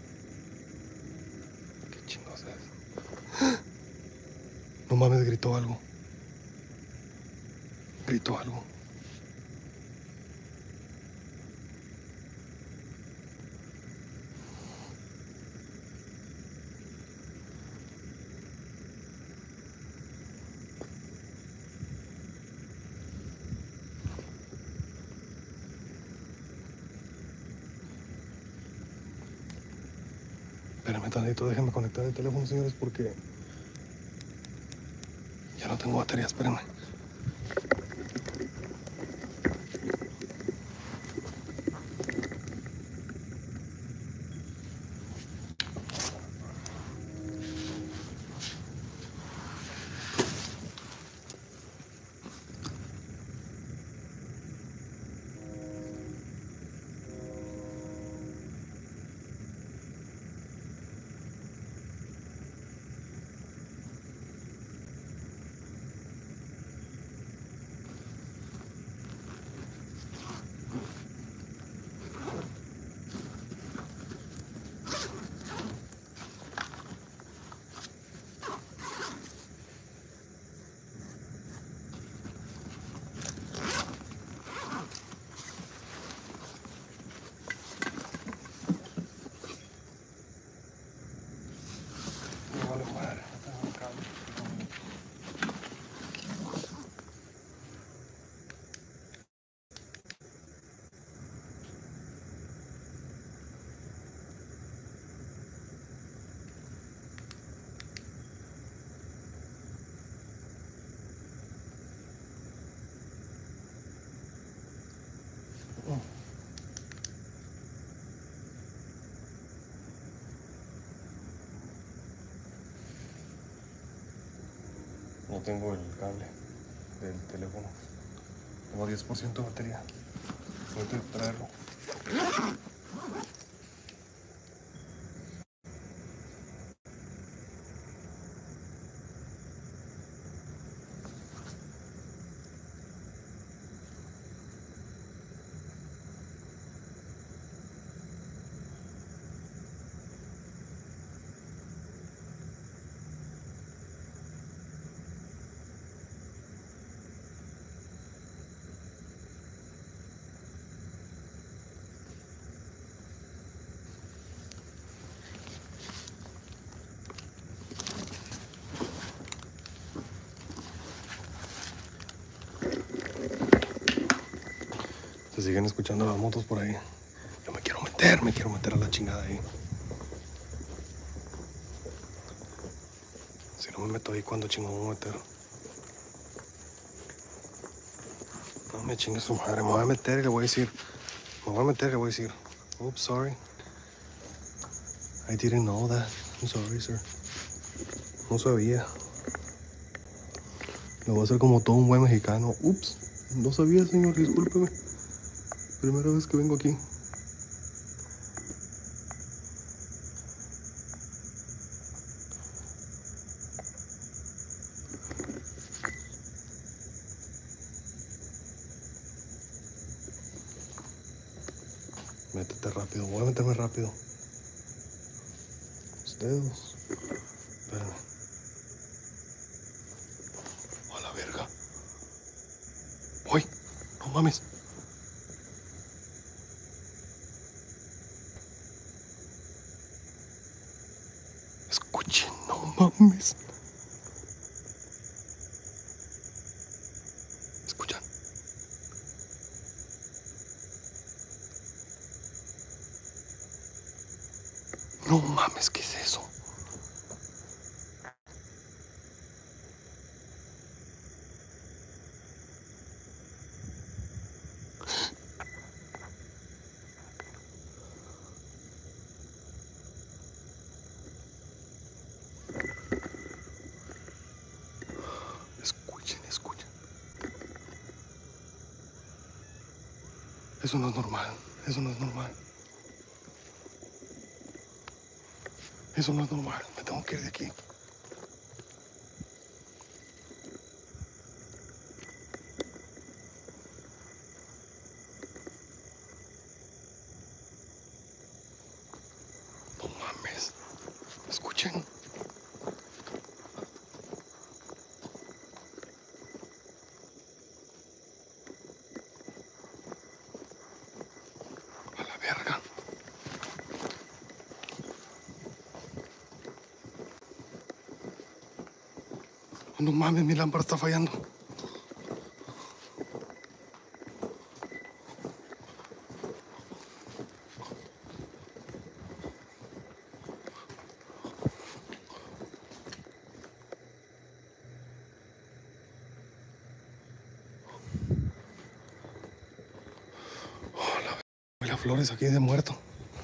¿Qué chingos es? No mames, gritó algo. Gritó algo. Espérenme tantito, déjenme conectar el teléfono, señores, porque ya no tengo batería, espérenme. tengo el cable del teléfono. Tengo diez por ciento de batería. Voy a tener que traerlo. Se siguen escuchando las motos por ahí. Yo me quiero meter, me quiero meter a la chingada ahí. Si no me meto ahí, ¿cuándo chingo me voy a meter? No me chingue su madre, me voy a meter y le voy a decir. Me voy a meter y le voy a decir. Oops, sorry. I didn't know that. I'm sorry, sir. No sabía. Lo voy a hacer como todo un buen mexicano. Ups, no sabía, señor, discúlpeme. Primera vez que vengo aquí. Métete rápido, voy a meterme rápido. Los dedos. Espérame. A la verga. Voy, no mames. Escuchen, no mames. ¿Escuchan? No mames, ¿qué es eso? Escuchen, escuchen. Eso no es normal, eso no es normal. Eso no es normal, me tengo que ir de aquí. No mames, escuchen. A la verga. No mames, mi lámpara está fallando. Oh, la verga. Las flores aquí de muerto.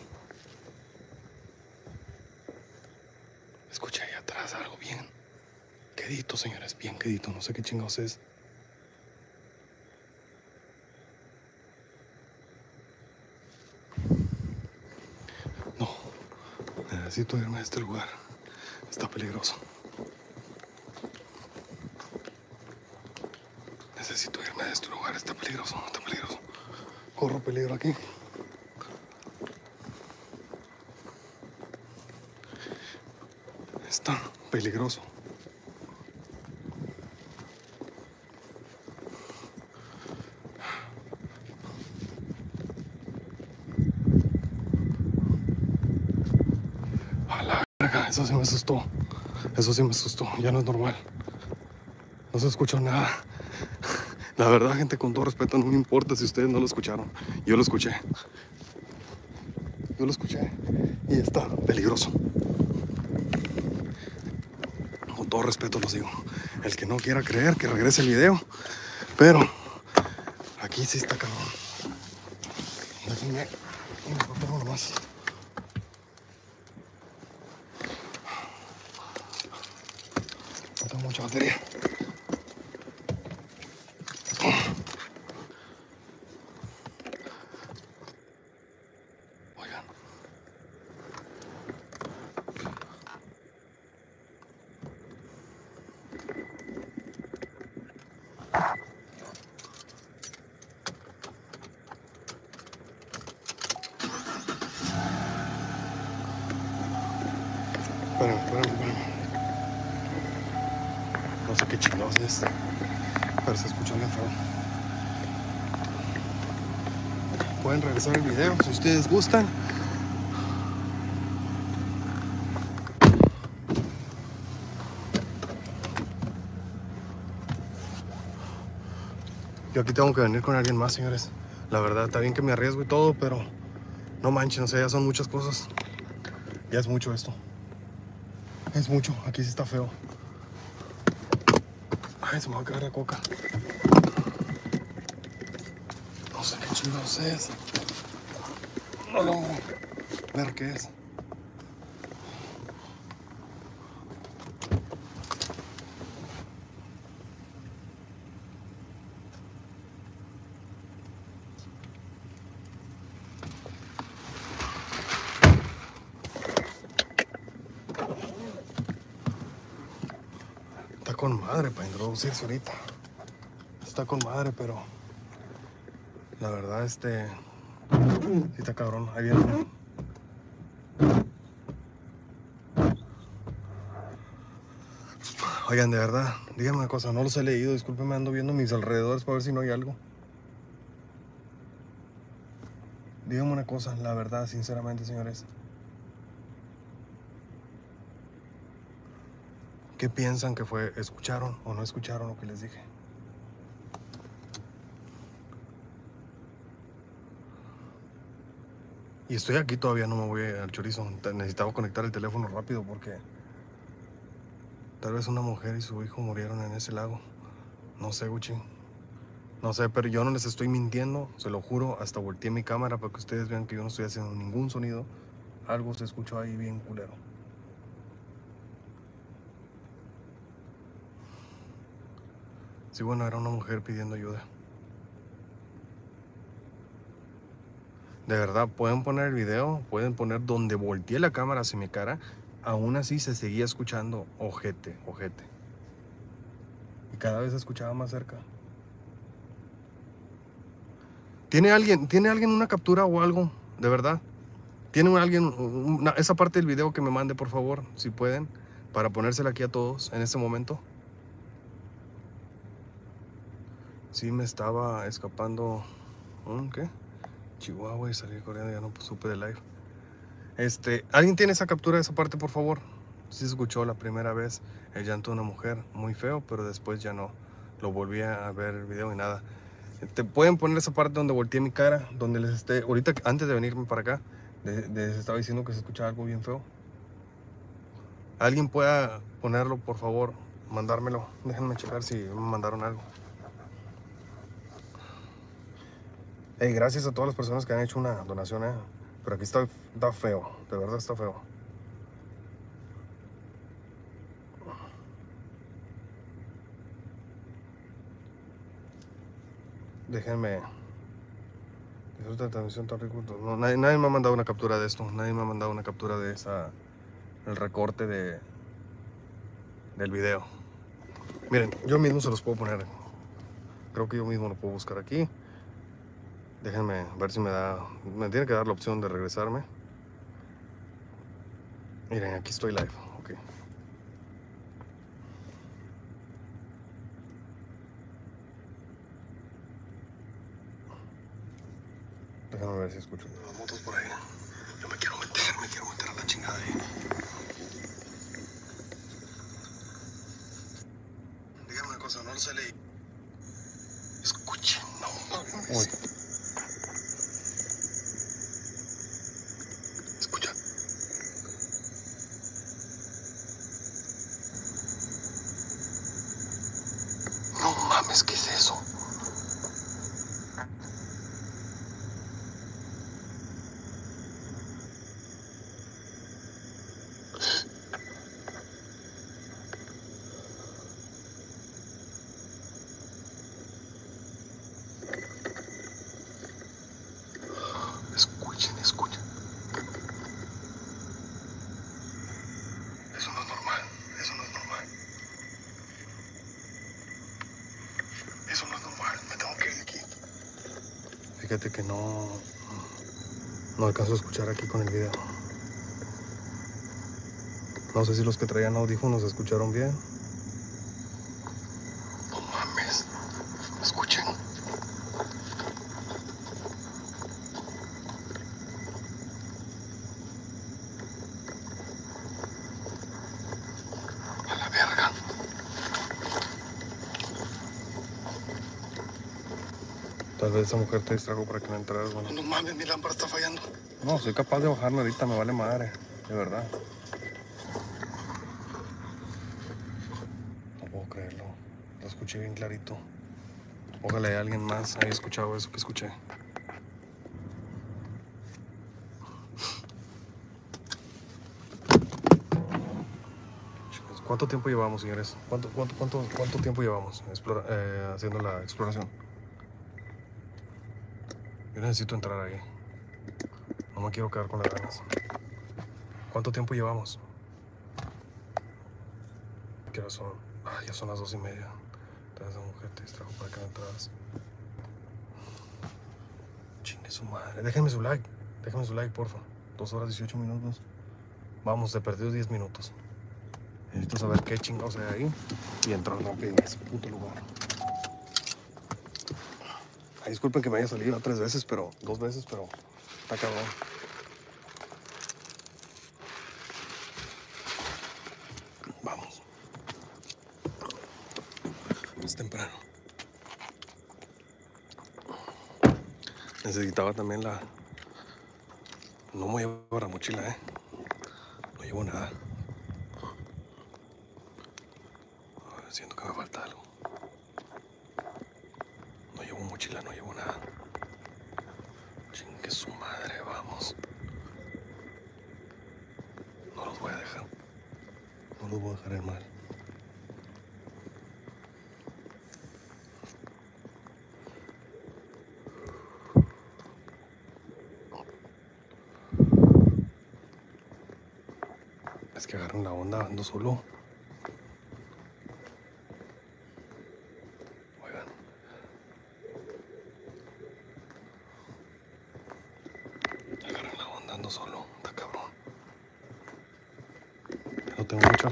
Escucha ahí atrás algo bien quedito, señores, bien quedito. No sé qué chingados es. No, necesito irme de este lugar. Está peligroso. Necesito irme de este lugar. Está peligroso, está peligroso. Corro peligro aquí. Está peligroso. A la verga, eso sí me asustó. Eso sí me asustó, ya no es normal. No se escuchó nada. La verdad, gente, con todo respeto, no me importa si ustedes no lo escucharon. Yo lo escuché. Yo lo escuché. Y está peligroso. Con todo respeto los digo. El que no quiera creer, que regrese el video. Pero aquí sí está cabrón. Déjenme, me protejo nomás. No tengo mucha batería. Espérame, espérame, espérame. No sé qué chingados es, pero se escuchó bien feo. Pueden regresar el video si ustedes gustan. Yo aquí tengo que venir con alguien más, señores. La verdad, está bien que me arriesgo y todo, pero no manchen, o sea, ya son muchas cosas. Ya es mucho esto. Es mucho, aquí sí está feo. Ay, se me va a caer la coca. No sé qué chingados es. No logro ver qué es. Está con madre para introducirse ahorita. Está con madre, pero la verdad, este... sí está cabrón. Ahí viene. Oigan, de verdad, díganme una cosa, no los he leído, discúlpenme, ando viendo mis alrededores para ver si no hay algo. Díganme una cosa, la verdad, sinceramente, señores. ¿Qué piensan que fue? ¿Escucharon o no escucharon lo que les dije? Y estoy aquí todavía, no me voy al chorizo. Necesitaba conectar el teléfono rápido porque tal vez una mujer y su hijo murieron en ese lago. No sé, Gucci. No sé, pero yo no les estoy mintiendo, se lo juro. Hasta volteé mi cámara para que ustedes vean que yo no estoy haciendo ningún sonido. Algo se escuchó ahí bien culero. Sí, bueno, era una mujer pidiendo ayuda. De verdad, pueden poner el video, pueden poner donde volteé la cámara hacia mi cara. Aún así se seguía escuchando ojete, ojete. Y cada vez se escuchaba más cerca. ¿Tiene alguien, ¿tiene alguien una captura o algo? De verdad. ¿Tiene alguien una, esa parte del video que me mande, por favor, si pueden, para ponérsela aquí a todos en este momento? Sí, me estaba escapando. ¿Un qué? Chihuahua y salí corriendo, ya no supe de live. Este, ¿alguien tiene esa captura de esa parte, por favor? Sí se escuchó la primera vez el llanto de una mujer, muy feo, pero después ya no. Lo volví a ver el video y nada. Te pueden poner esa parte donde volteé mi cara, donde les esté, ahorita antes de venirme para acá, les, les estaba diciendo que se escuchaba algo bien feo. ¿Alguien pueda ponerlo, por favor? Mandármelo. Déjenme checar si me mandaron algo. Hey, gracias a todas las personas que han hecho una donación, eh. Pero aquí está, está feo, de verdad está feo. Déjenme. Disfruta de transmisión tan rico. No, nadie, nadie me ha mandado una captura de esto. Nadie me ha mandado una captura de esa. El recorte de. Del video. Miren, yo mismo se los puedo poner. Creo que yo mismo lo puedo buscar aquí. Déjenme ver si me da. Me tiene que dar la opción de regresarme. Miren, aquí estoy live. Ok. Déjame ver si escucho las motos por ahí. Yo me quiero meter, me quiero meter a la chingada ahí. Díganme una cosa, no lo sé leer. Escuchen, no mames. Escucha. No mames, ¿qué es eso? Escuchen, escuchen. Eso no es normal, eso no es normal. Eso no es normal, me tengo que ir de aquí. Fíjate que no... No alcanzo a escuchar aquí con el video. No sé si los que traían audífonos escucharon bien. No mames. Escuchen. A la verga. Tal vez esa mujer te distrajo para que no entraras, bueno. No mames, mi lámpara está fallando. No, soy capaz de bajarme ahorita, me vale madre. De verdad. No puedo creerlo. Lo escuché bien clarito. Ojalá haya alguien más haya escuchado eso que escuché. ¿Cuánto tiempo llevamos, señores? ¿Cuánto, cuánto, cuánto, cuánto tiempo llevamos explora, eh, haciendo la exploración? Yo necesito entrar ahí. No me quiero quedar con las ganas. ¿Cuánto tiempo llevamos? ¿Qué hora son? Ah, ya son las dos y media. Entonces esa mujer te distrajo para que no entraras. Chingue su madre. Déjenme su like. Déjenme su like, porfa. Dos horas dieciocho minutos. Vamos, de perdido diez minutos. Necesito saber qué chingados hay ahí y entrar rápido en ese puto lugar. Ay, disculpen que me haya salido tres veces, pero dos veces, pero está cabrón. Vamos. Es temprano. Necesitaba también la... No me llevo la mochila, ¿eh? No llevo nada. Siento que me falta algo. No llevo mochila, no llevo nada. Chingue su madre, vamos. No los voy a dejar. No los voy a dejar en mal. Es que agarran la onda, ando solo. Oigan. Agarran la onda, ando solo. Está cabrón. Ya no tengo mucho.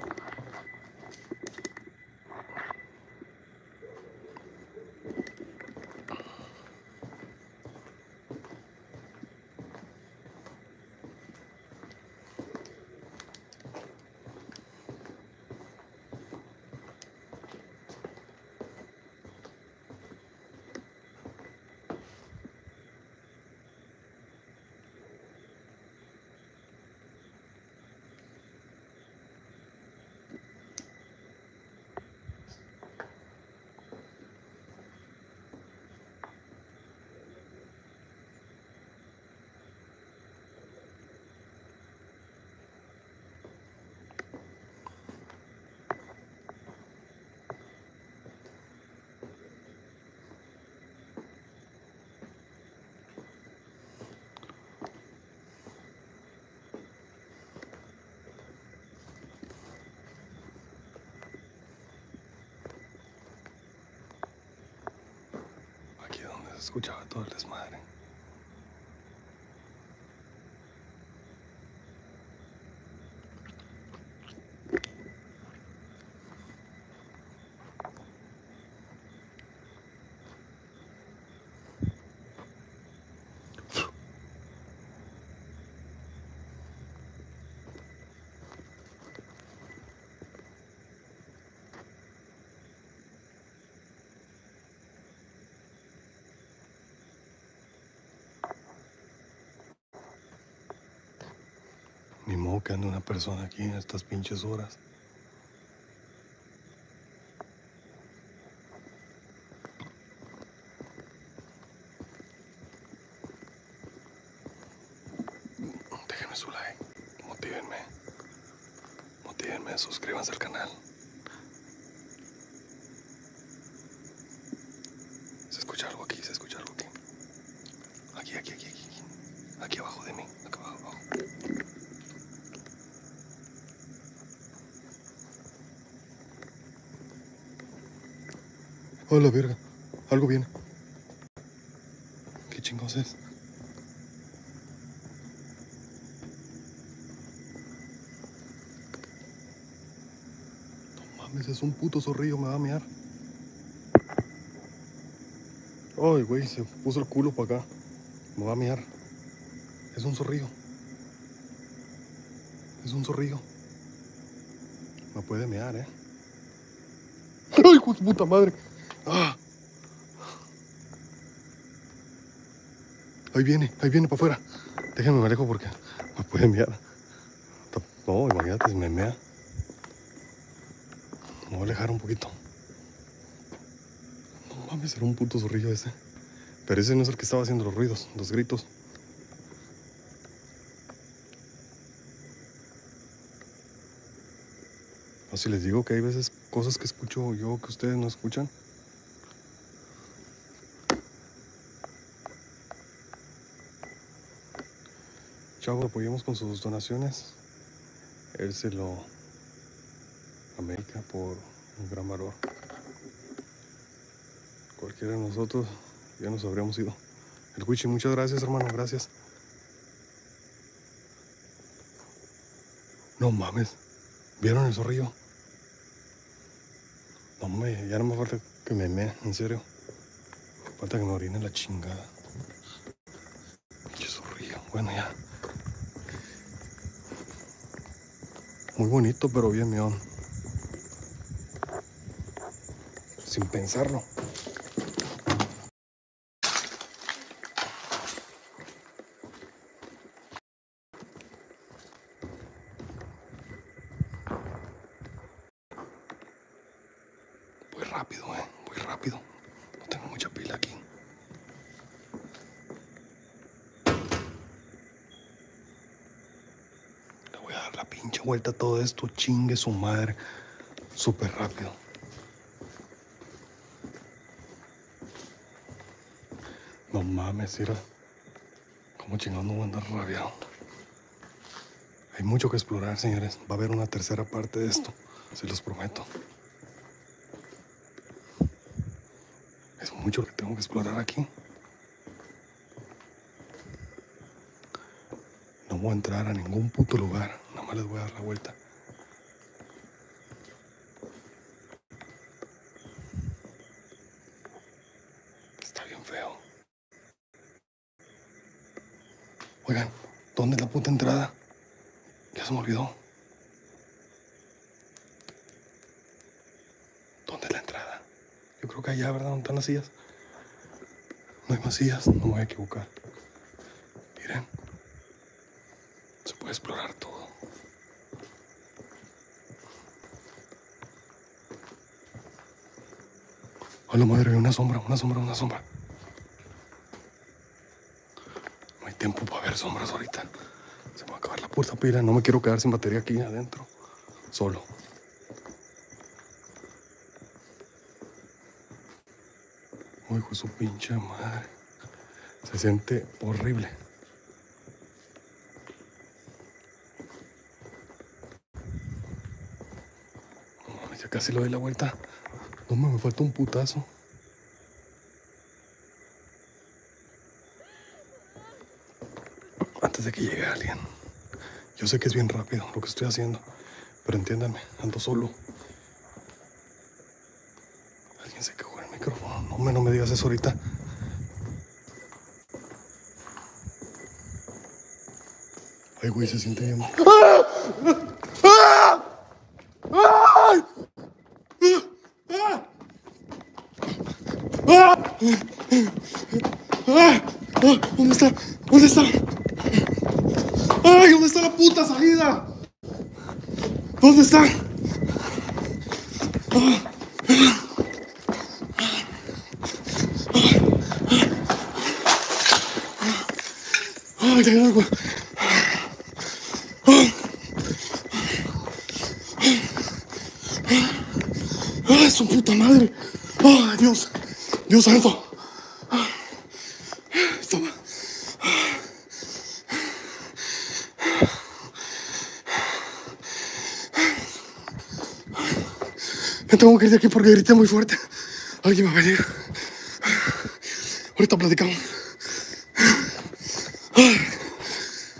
Aquí es donde se escuchaba todo el desmadre. Ni modo que ande una persona aquí en estas pinches horas. Déjenme su like. Motívenme. Motívenme. Suscríbanse al canal. Se escucha algo aquí. Se escucha algo aquí. Aquí, aquí, aquí, aquí. Aquí abajo de mí. Acá abajo. abajo. Oh, la verga. Algo viene. ¿Qué chingados es? mames, es un puto zorrillo, me va a mear. Ay, güey, se puso el culo para acá. Me va a mear. Es un zorrillo. Es un zorrillo. Me puede mear, eh. ¡Ay, hijo de puta madre! ¡Ah! Ahí viene, ahí viene para afuera. Déjenme me alejo porque me puede mear. No, imagínate, si me mea. Me voy a alejar un poquito. No mames, era un puto zorrillo ese. Pero ese no es el que estaba haciendo los ruidos, los gritos. No, si les digo que hay veces cosas que escucho yo que ustedes no escuchan. Chavo, apoyemos con sus donaciones. Él se lo América por un gran valor. Cualquiera de nosotros ya nos habríamos ido. El Wichi, muchas gracias, hermano, gracias. No mames, ¿vieron el zorrillo? No me, ya no me falta que me mee, en serio. Falta que me orine la chingada. Pinche zorrillo, bueno ya. Muy bonito, pero bien meón. Sin pensarlo. Voy rápido, eh. Voy rápido. No tengo mucha pila aquí. Le voy a dar la pinche vuelta a todo esto. Chingue su madre. Súper rápido. No mames, mira. Como chingado no voy a andar rabiado. Hay mucho que explorar, señores. Va a haber una tercera parte de esto. Se los prometo. Es mucho lo que tengo que explorar aquí. No voy a entrar a ningún puto lugar. Nada más les voy a dar la vuelta. Está bien feo. Oigan, ¿dónde es la puta entrada? Ya se me olvidó. ¿Dónde es la entrada? Yo creo que allá, ¿verdad? ¿Dónde están las sillas? No hay más sillas, no me voy a equivocar. Miren. Se puede explorar todo. A la madre, una sombra, una sombra, una sombra. No hay tiempo para ver sombras ahorita. Se me va a acabar la puta pila. No me quiero quedar sin batería aquí adentro. Solo. Uy, hijo de su pinche madre. Se siente horrible. No, ya casi le doy la vuelta. No me, me falta un putazo. Antes de que llegue alguien. Yo sé que es bien rápido lo que estoy haciendo, pero entiéndanme, ando solo. Alguien se cagó el micrófono. No me, no me digas eso ahorita. Ay, güey, se siente bien. ¡Ah! ¡Ah! ¡Ah! ¡Ah! ¡Ah! ¿Dónde está? ¿Dónde está? ¡Ay! ¿Dónde está la puta salida? ¿Dónde está? ¡Ah! ¡Ay, hay algo! ¡Ah, su puta madre! ¡Ay, Dios! ¡Dios santo! Estaba... Me tengo que ir de aquí porque grité muy fuerte. Alguien va a venir. Ahorita platicamos.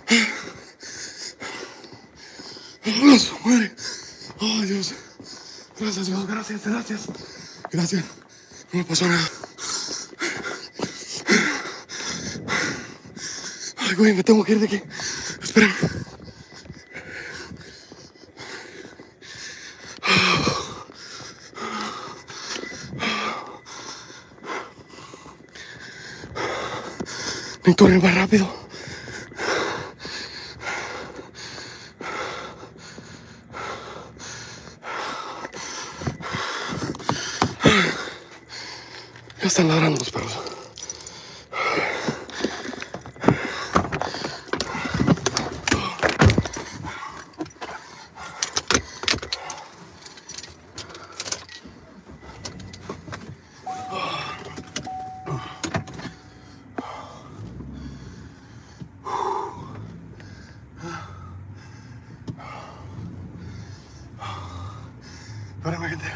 ¡Ah, su madre! ¡Ay, Dios! Gracias, Dios, gracias, gracias. Gracias. No me pasó nada. Ay, güey, me tengo que ir de aquí. Esperen. Necesito ir más rápido. Ya están ladrando los perros. Espérame, gente.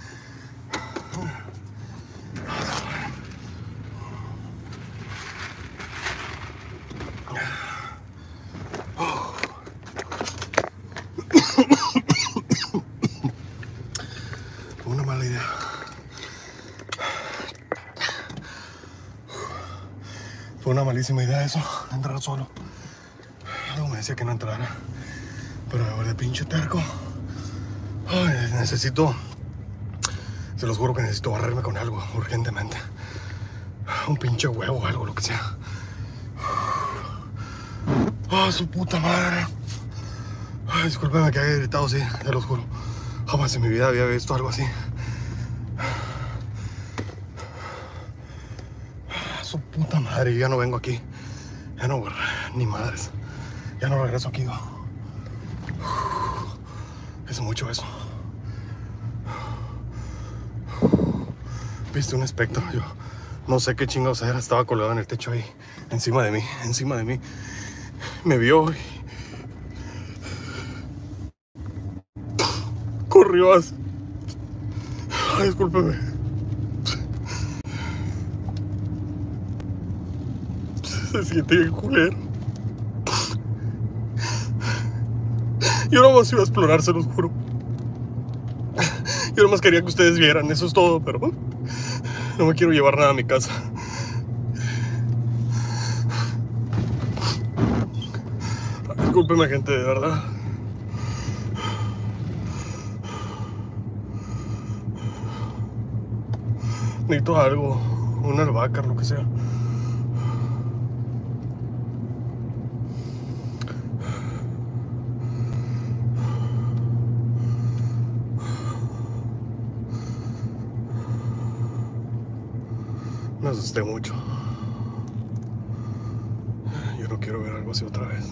Fue una mala idea. Fue una malísima idea eso, entrar solo. Algo me decía que no entrara. Pero de pinche terco. Ay, necesito... Se los juro que necesito barrerme con algo, urgentemente. Un pinche huevo o algo, lo que sea. ¡Ah, su puta madre! Ay, discúlpeme que haya gritado así, te los juro. Jamás en mi vida había visto algo así. Su puta madre, yo ya no vengo aquí. Ya no, ni madres. Ya no regreso aquí. Es mucho eso. Viste un espectro. Yo no sé qué chingados era. Estaba colgado en el techo ahí. Encima de mí. Encima de mí. Me vio y... corrió así. Ay, discúlpeme. Se siente bien culero. Yo nomás iba a explorar, se los juro. Yo nomás quería que ustedes vieran, eso es todo, pero no me quiero llevar nada a mi casa. Discúlpeme, gente, de verdad. Necesito algo, una albahaca, lo que sea. Me asusté mucho. Yo no quiero ver algo así otra vez.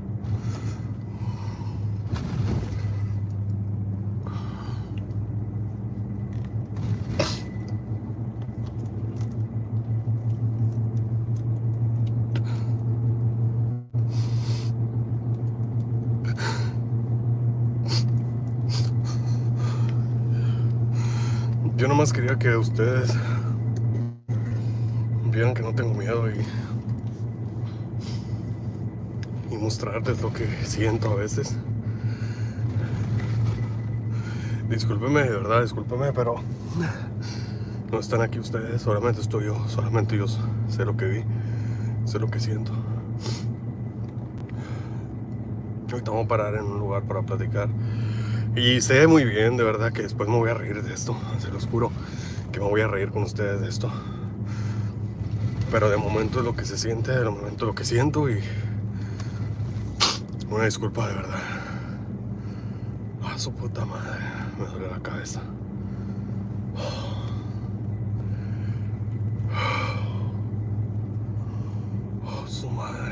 Yo nomás quería que ustedes vieran que no tengo miedo y, y mostrarles lo que siento a veces. Discúlpeme, de verdad, discúlpeme, pero no están aquí ustedes, solamente estoy yo, solamente yo sé lo que vi, sé lo que siento. Ahorita vamos a parar en un lugar para platicar. Y sé muy bien, de verdad, que después me voy a reír de esto, se los juro, que me voy a reír con ustedes de esto. Pero de momento es lo que se siente, de momento lo que siento y... una disculpa de verdad. Ah, su puta madre, me duele la cabeza. Oh, su madre.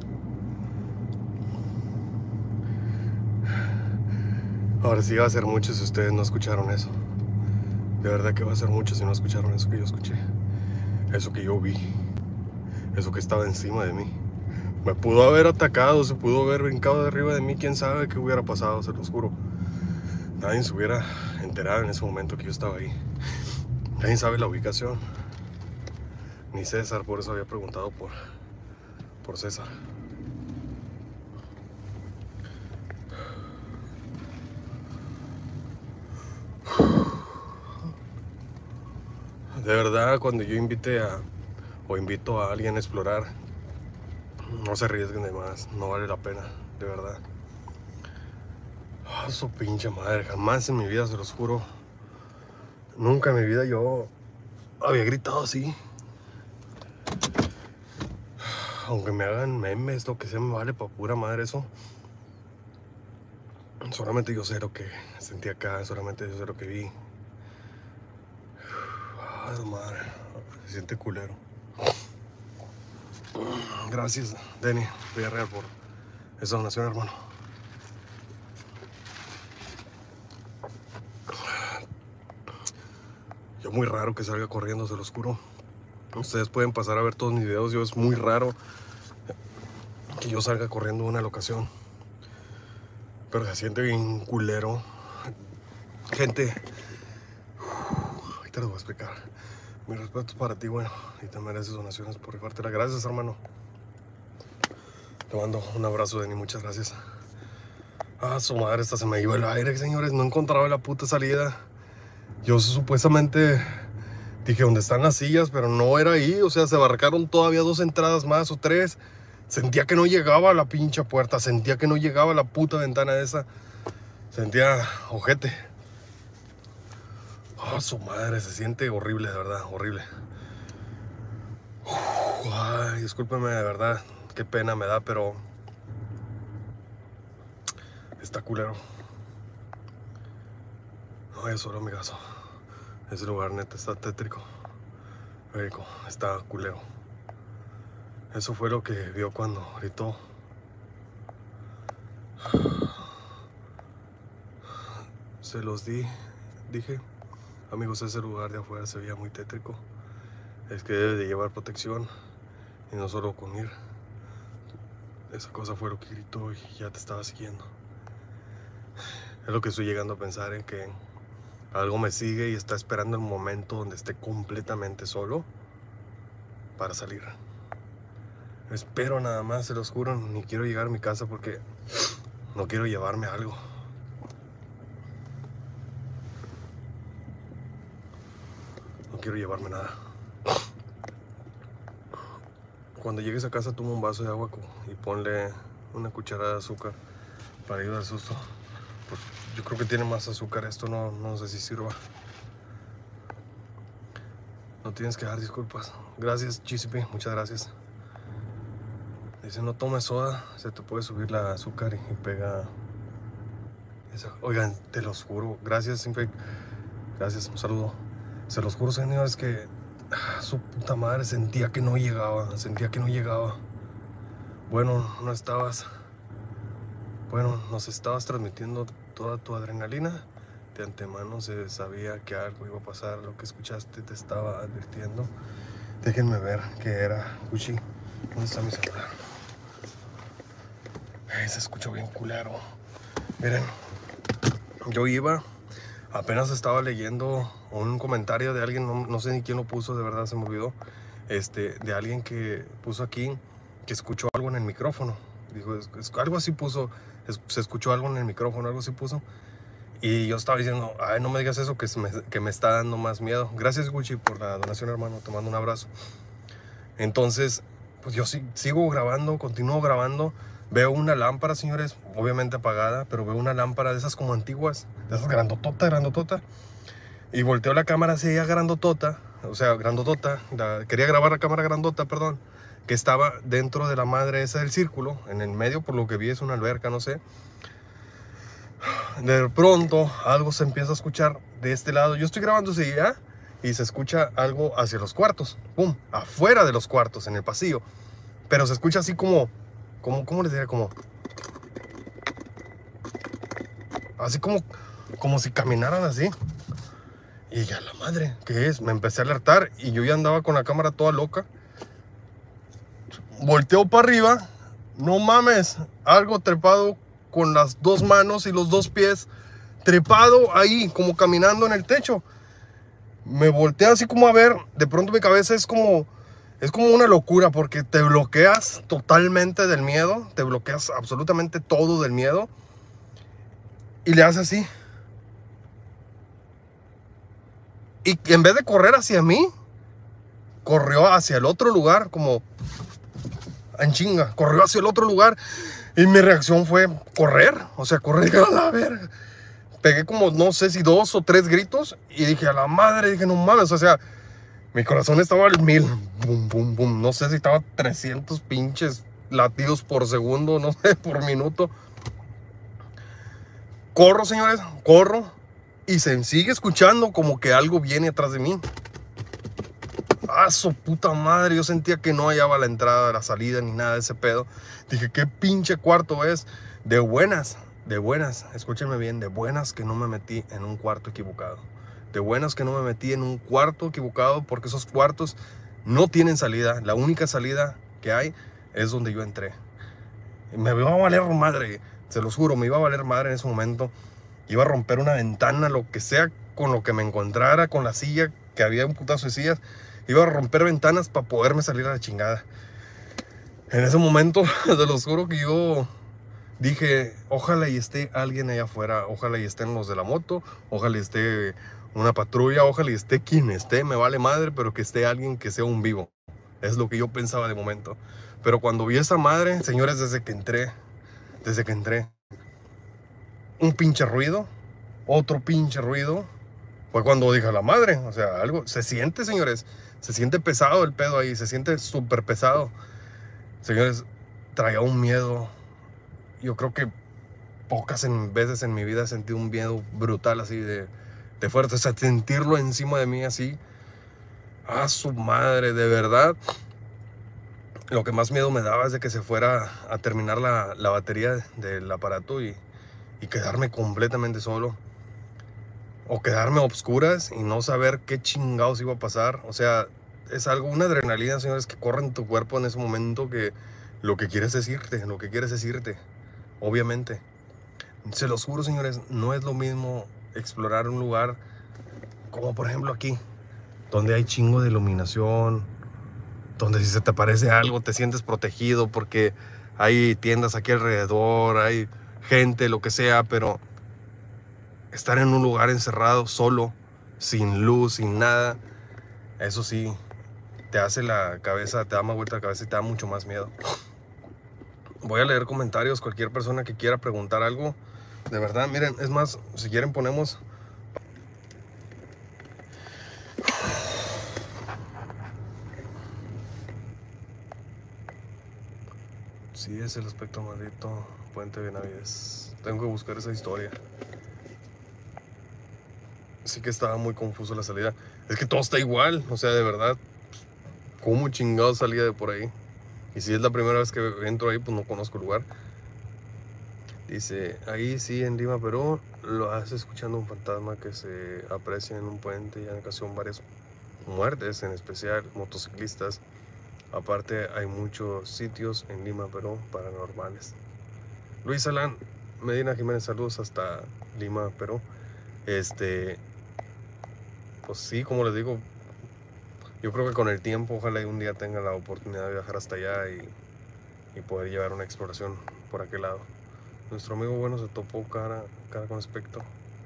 Ahora sí va a ser mucho si ustedes no escucharon eso. De verdad que va a ser mucho si no escucharon eso que yo escuché. Eso que yo vi. Eso que estaba encima de mí. Me pudo haber atacado, se pudo haber brincado de arriba de mí. Quién sabe qué hubiera pasado, se los juro. Nadie se hubiera enterado en ese momento que yo estaba ahí. Nadie sabe la ubicación. Ni César, por eso había preguntado por, por César. De verdad, cuando yo invite a o invito a alguien a explorar, no se arriesguen de más, no vale la pena, de verdad. Oh, su pinche madre, jamás en mi vida, se los juro, nunca en mi vida yo había gritado así. Aunque me hagan memes, lo que sea, me vale pa' pura madre eso. Solamente yo sé lo que sentí acá, solamente yo sé lo que vi. Ay, madre, se siente culero. Gracias, Denny Villarreal, por esa donación, hermano. Yo muy raro que salga corriendo, se los juro. Ustedes pueden pasar a ver todos mis videos. Yo es muy raro que yo salga corriendo a una locación. Pero se siente bien culero. Gente, ahorita les voy a explicar. Mi respeto para ti, bueno, y te mereces donaciones por rifarte las gracias, hermano. Te mando un abrazo, Denny, muchas gracias. Ah, su madre, esta se me iba el aire, señores. No encontraba la puta salida. Yo supuestamente dije, ¿dónde están las sillas? Pero no era ahí, o sea, se abarcaron todavía dos entradas más o tres. Sentía que no llegaba a la pincha puerta, sentía que no llegaba a la puta ventana esa. Sentía ojete. Oh, su madre, se siente horrible, de verdad, horrible. Uf, ay, discúlpeme, de verdad, qué pena me da, pero está culero. No, es solo amigazo. Ese lugar neta está tétrico. Rico, está culero. Eso fue lo que vio cuando gritó. Se los di, dije, amigos, ese lugar de afuera se veía muy tétrico. Es que debe de llevar protección y no solo con ir. Esa cosa fue lo que gritó y ya te estaba siguiendo. Es lo que estoy llegando a pensar, en que algo me sigue y está esperando el momento donde esté completamente solo para salir. Espero nada más, se los juro, ni quiero llegar a mi casa porque no quiero llevarme algo. No quiero llevarme nada. Cuando llegues a casa, toma un vaso de agua y ponle una cucharada de azúcar para ayudar al susto. Pues yo creo que tiene más azúcar esto, no, no sé si sirva. No tienes que dar disculpas. Gracias, G C P, muchas gracias. Dice, no tomes soda, se te puede subir la azúcar y pega esa. Oigan, te los juro, gracias, Infect. Gracias, un saludo. Se los juro, señores, que ah, su puta madre, sentía que no llegaba, sentía que no llegaba. Bueno, no estabas. Bueno, nos estabas transmitiendo toda tu adrenalina. De antemano se sabía que algo iba a pasar. Lo que escuchaste te estaba advirtiendo. Déjenme ver qué era. Gucci, ¿dónde está mi celular? Ay, se escuchó bien culero. Miren, yo iba, apenas estaba leyendo un comentario de alguien, no, no sé ni quién lo puso, de verdad se me olvidó. Este, de alguien que puso aquí que escuchó algo en el micrófono. Dijo, es, es, algo así puso, es, se escuchó algo en el micrófono, algo así puso. Y yo estaba diciendo, ay, no me digas eso, que me, que me está dando más miedo. Gracias, Gucci, por la donación, hermano, te mando un abrazo. Entonces, pues yo sí, sigo grabando, continúo grabando. Veo una lámpara, señores, obviamente apagada, pero veo una lámpara de esas como antiguas, de esas grandotota, grandotota. Y volteo la cámara así, ya grandotota, o sea, grandotota. La, quería grabar la cámara grandota, perdón, que estaba dentro de la madre esa del círculo, en el medio, por lo que vi es una alberca, no sé. De pronto, algo se empieza a escuchar de este lado. Yo estoy grabando así, ¿ya? Y se escucha algo hacia los cuartos, pum, afuera de los cuartos, en el pasillo. Pero se escucha así como, como ¿cómo les diría? Como, así como, como si caminaran así. Y ya la madre, ¿qué es? Me empecé a alertar y yo ya andaba con la cámara toda loca. Volteo para arriba, no mames, algo trepado con las dos manos y los dos pies, trepado ahí, como caminando en el techo. Me volteé así como a ver, de pronto mi cabeza es como, es como una locura porque te bloqueas totalmente del miedo, te bloqueas absolutamente todo del miedo y le haces así. Y en vez de correr hacia mí, corrió hacia el otro lugar, como en chinga. Corrió hacia el otro lugar. Y mi reacción fue correr. O sea, correr a la verga. Pegué como, no sé si dos o tres gritos. Y dije, a la madre, dije, no mames. O sea, mi corazón estaba al mil. Bum, bum, bum. No sé si estaba trescientos pinches latidos por segundo. No sé, por minuto. Corro, señores, corro. Y se sigue escuchando como que algo viene atrás de mí. ¡Ah, su puta madre! Yo sentía que no hallaba la entrada, la salida, ni nada de ese pedo. Dije, ¿qué pinche cuarto es? De buenas, de buenas, escúchenme bien, de buenas que no me metí en un cuarto equivocado. De buenas que no me metí en un cuarto equivocado, porque esos cuartos no tienen salida. La única salida que hay es donde yo entré. Me iba a valer madre, se los juro, me iba a valer madre en ese momento. Iba a romper una ventana, lo que sea, con lo que me encontrara, con la silla, que había un putazo de sillas. Iba a romper ventanas para poderme salir a la chingada. En ese momento, se los juro que yo dije, ojalá y esté alguien allá afuera, ojalá y estén los de la moto, ojalá y esté una patrulla, ojalá y esté quien esté, me vale madre, pero que esté alguien que sea un vivo. Es lo que yo pensaba de momento. Pero cuando vi esa madre, señores, desde que entré, desde que entré, un pinche ruido, otro pinche ruido, fue cuando dije a la madre, o sea, algo, se siente, señores, se siente pesado el pedo ahí, se siente súper pesado. Señores, traía un miedo, yo creo que pocas en, veces en mi vida he sentido un miedo brutal así de, de fuerte, o sea, sentirlo encima de mí así, a su madre, de verdad. Lo que más miedo me daba es de que se fuera a terminar la, la batería del aparato y, y quedarme completamente solo. O quedarme a obscuras y no saber qué chingados iba a pasar. O sea, es algo, una adrenalina, señores, que corre en tu cuerpo en ese momento, que lo que quieres decirte, lo que quieres decirte, obviamente. Se los juro, señores, no es lo mismo explorar un lugar como por ejemplo aquí, donde hay chingo de iluminación, donde si se te aparece algo te sientes protegido porque hay tiendas aquí alrededor, hay gente, lo que sea, pero estar en un lugar encerrado, solo, sin luz, sin nada, eso sí, te hace la cabeza, te da más vuelta la cabeza y te da mucho más miedo. Voy a leer comentarios, cualquier persona que quiera preguntar algo. De verdad, miren, es más, si quieren ponemos... Sí, es el aspecto maldito, Puente Benavides. Tengo que buscar esa historia. Sí que estaba muy confuso la salida. Es que todo está igual, o sea, de verdad, ¿cómo chingado salía de por ahí? Y si es la primera vez que entro ahí, pues no conozco el lugar. Dice, ahí sí, en Lima, Perú, lo hace escuchando un fantasma que se aprecia en un puente y han ocasionado varias muertes, en especial motociclistas. Aparte, hay muchos sitios en Lima, Perú, paranormales. Luis Alán Medina Jiménez, saludos hasta Lima, Perú. Este, pues sí, como les digo, yo creo que con el tiempo, ojalá y un día tenga la oportunidad de viajar hasta allá y, y poder llevar una exploración por aquel lado. Nuestro amigo bueno se topó cara, cara con aspecto.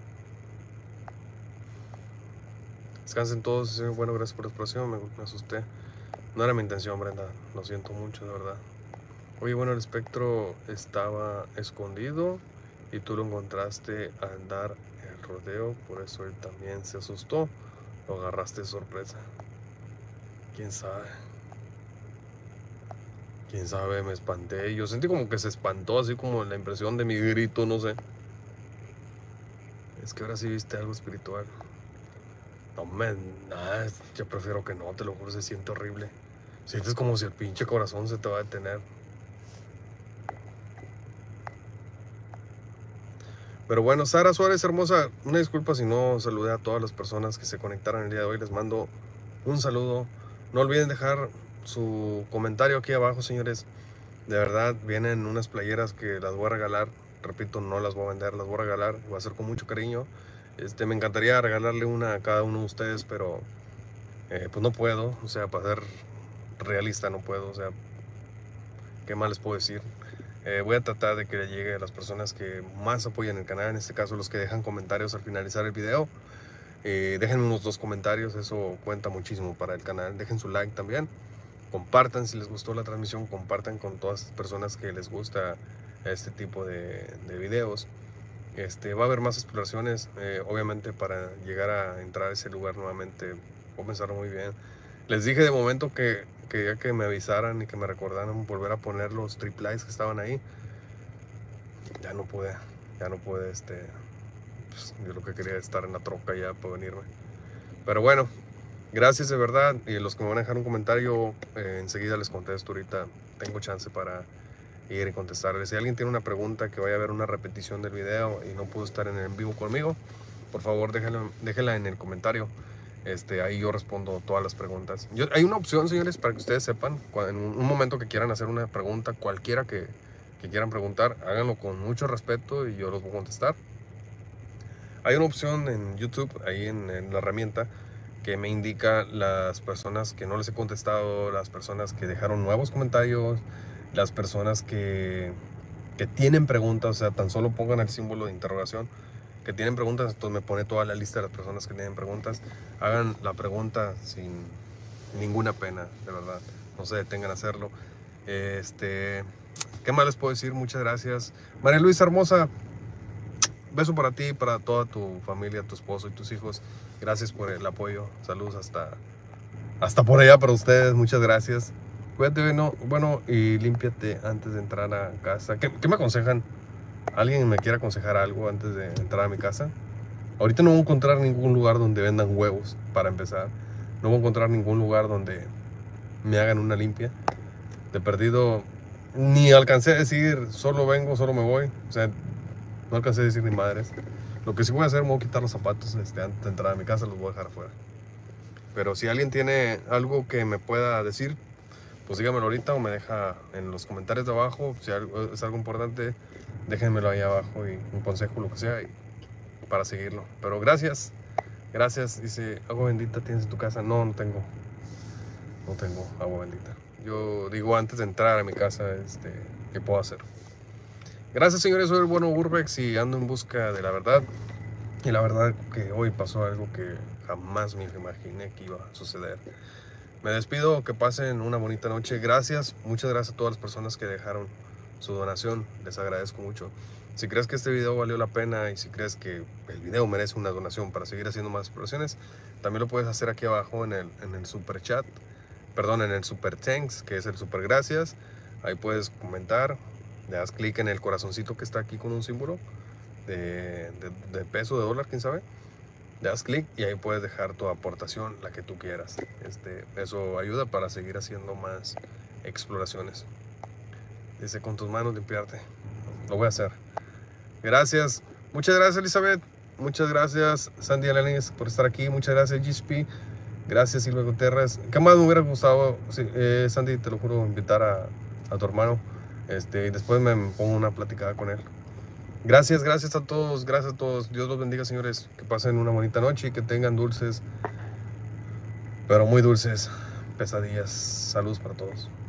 Descansen todos, señor. Bueno, gracias por la exploración, me, me asusté. No era mi intención, Brenda, lo siento mucho, de verdad. Oye, bueno, el espectro estaba escondido y tú lo encontraste al dar el rodeo, por eso él también se asustó. Lo agarraste de sorpresa. ¿Quién sabe? ¿Quién sabe? Me espanté. Yo sentí como que se espantó, así como la impresión de mi grito, no sé. Es que ahora sí viste algo espiritual. No, me, nada, yo prefiero que no, te lo juro, se siente horrible. Sientes como si el pinche corazón se te va a detener. Pero bueno, Sara Suárez, hermosa, una disculpa si no saludé a todas las personas que se conectaron el día de hoy. Les mando un saludo. No olviden dejar su comentario aquí abajo, señores. De verdad, vienen unas playeras que las voy a regalar. Repito, no las voy a vender, las voy a regalar. Voy a hacer con mucho cariño. Este, me encantaría regalarle una a cada uno de ustedes, pero eh, pues no puedo. O sea, para ser realista no puedo. O sea, ¿qué más les puedo decir? Eh, voy a tratar de que le llegue a las personas que más apoyan el canal, en este caso los que dejan comentarios al finalizar el video. Eh, déjenme unos dos comentarios, eso cuenta muchísimo para el canal. Dejen su like también. Compartan si les gustó la transmisión, compartan con todas las personas que les gusta este tipo de, de videos. Este, va a haber más exploraciones, eh, obviamente para llegar a entrar a ese lugar nuevamente. Voy a pensarlo muy bien. Les dije de momento que, que ya que me avisaran y que me recordaran volver a poner los triplies que estaban ahí. Ya no pude, ya no pude, este, pues, yo lo que quería es estar en la troca ya para venirme. Pero bueno, gracias de verdad. Y los que me van a dejar un comentario, eh, enseguida les contesto ahorita. Tengo chance para ir y contestarles. Si alguien tiene una pregunta, que vaya a ver una repetición del video y no pudo estar en el en vivo conmigo, por favor déjenla, déjenla en el comentario. Este, ahí yo respondo todas las preguntas. Yo, hay una opción, señores, para que ustedes sepan, en un momento que quieran hacer una pregunta, cualquiera que, que quieran preguntar, háganlo con mucho respeto y yo los voy a contestar. Hay una opción en YouTube, ahí en, en la herramienta, que me indica las personas que no les he contestado, las personas que dejaron nuevos comentarios, las personas que, que tienen preguntas. O sea, tan solo pongan el símbolo de interrogación, que tienen preguntas, entonces me pone toda la lista de las personas que tienen preguntas. Hagan la pregunta sin ninguna pena, de verdad, no se detengan a hacerlo. Este, ¿qué más les puedo decir? Muchas gracias. María Luisa hermosa, beso para ti, para toda tu familia, tu esposo y tus hijos. Gracias por el apoyo. Saludos hasta, hasta por allá para ustedes. Muchas gracias. Cuídate, bueno, bueno y límpiate antes de entrar a casa. ¿Qué, qué me aconsejan? ¿Alguien me quiere aconsejar algo antes de entrar a mi casa? Ahorita no voy a encontrar ningún lugar donde vendan huevos, para empezar. No voy a encontrar ningún lugar donde me hagan una limpia. De perdido, ni alcancé a decir, solo vengo, solo me voy. O sea, no alcancé a decir ni madres. Lo que sí voy a hacer, me voy a quitar los zapatos este, antes de entrar a mi casa, los voy a dejar afuera. Pero si alguien tiene algo que me pueda decir, pues dígamelo ahorita o me deja en los comentarios de abajo. Si es algo importante, déjenmelo ahí abajo y un consejo, lo que sea, y para seguirlo. Pero gracias, gracias. Dice, agua bendita tienes en tu casa. No, no tengo, no tengo agua bendita. Yo digo antes de entrar a mi casa, este, ¿qué puedo hacer? Gracias, señores, soy el bueno Urbex y ando en busca de la verdad. Y la verdad que hoy pasó algo que jamás me imaginé que iba a suceder. Me despido, que pasen una bonita noche. Gracias, muchas gracias a todas las personas que dejaron su donación. Les agradezco mucho. Si crees que este video valió la pena y si crees que el video merece una donación para seguir haciendo más exploraciones, también lo puedes hacer aquí abajo en el, en el super chat. Perdón, en el super thanks, que es el super gracias. Ahí puedes comentar. Le das clic en el corazoncito que está aquí con un símbolo de, de, de peso, de dólar, quién sabe. Le das clic y ahí puedes dejar tu aportación, la que tú quieras. Este, eso ayuda para seguir haciendo más exploraciones. Dice, con tus manos limpiarte. Lo voy a hacer. Gracias. Muchas gracias, Elizabeth. Muchas gracias, Sandy Alanis, por estar aquí. Muchas gracias, G S P. Gracias, Silvia Gutiérrez. ¿Qué más me hubiera gustado, sí, eh, Sandy, te lo juro, invitar a, a tu hermano? Este, y después me pongo una platicada con él. Gracias, gracias a todos, gracias a todos. Dios los bendiga, señores. Que pasen una bonita noche y que tengan dulces, pero muy dulces, pesadillas. Saludos para todos.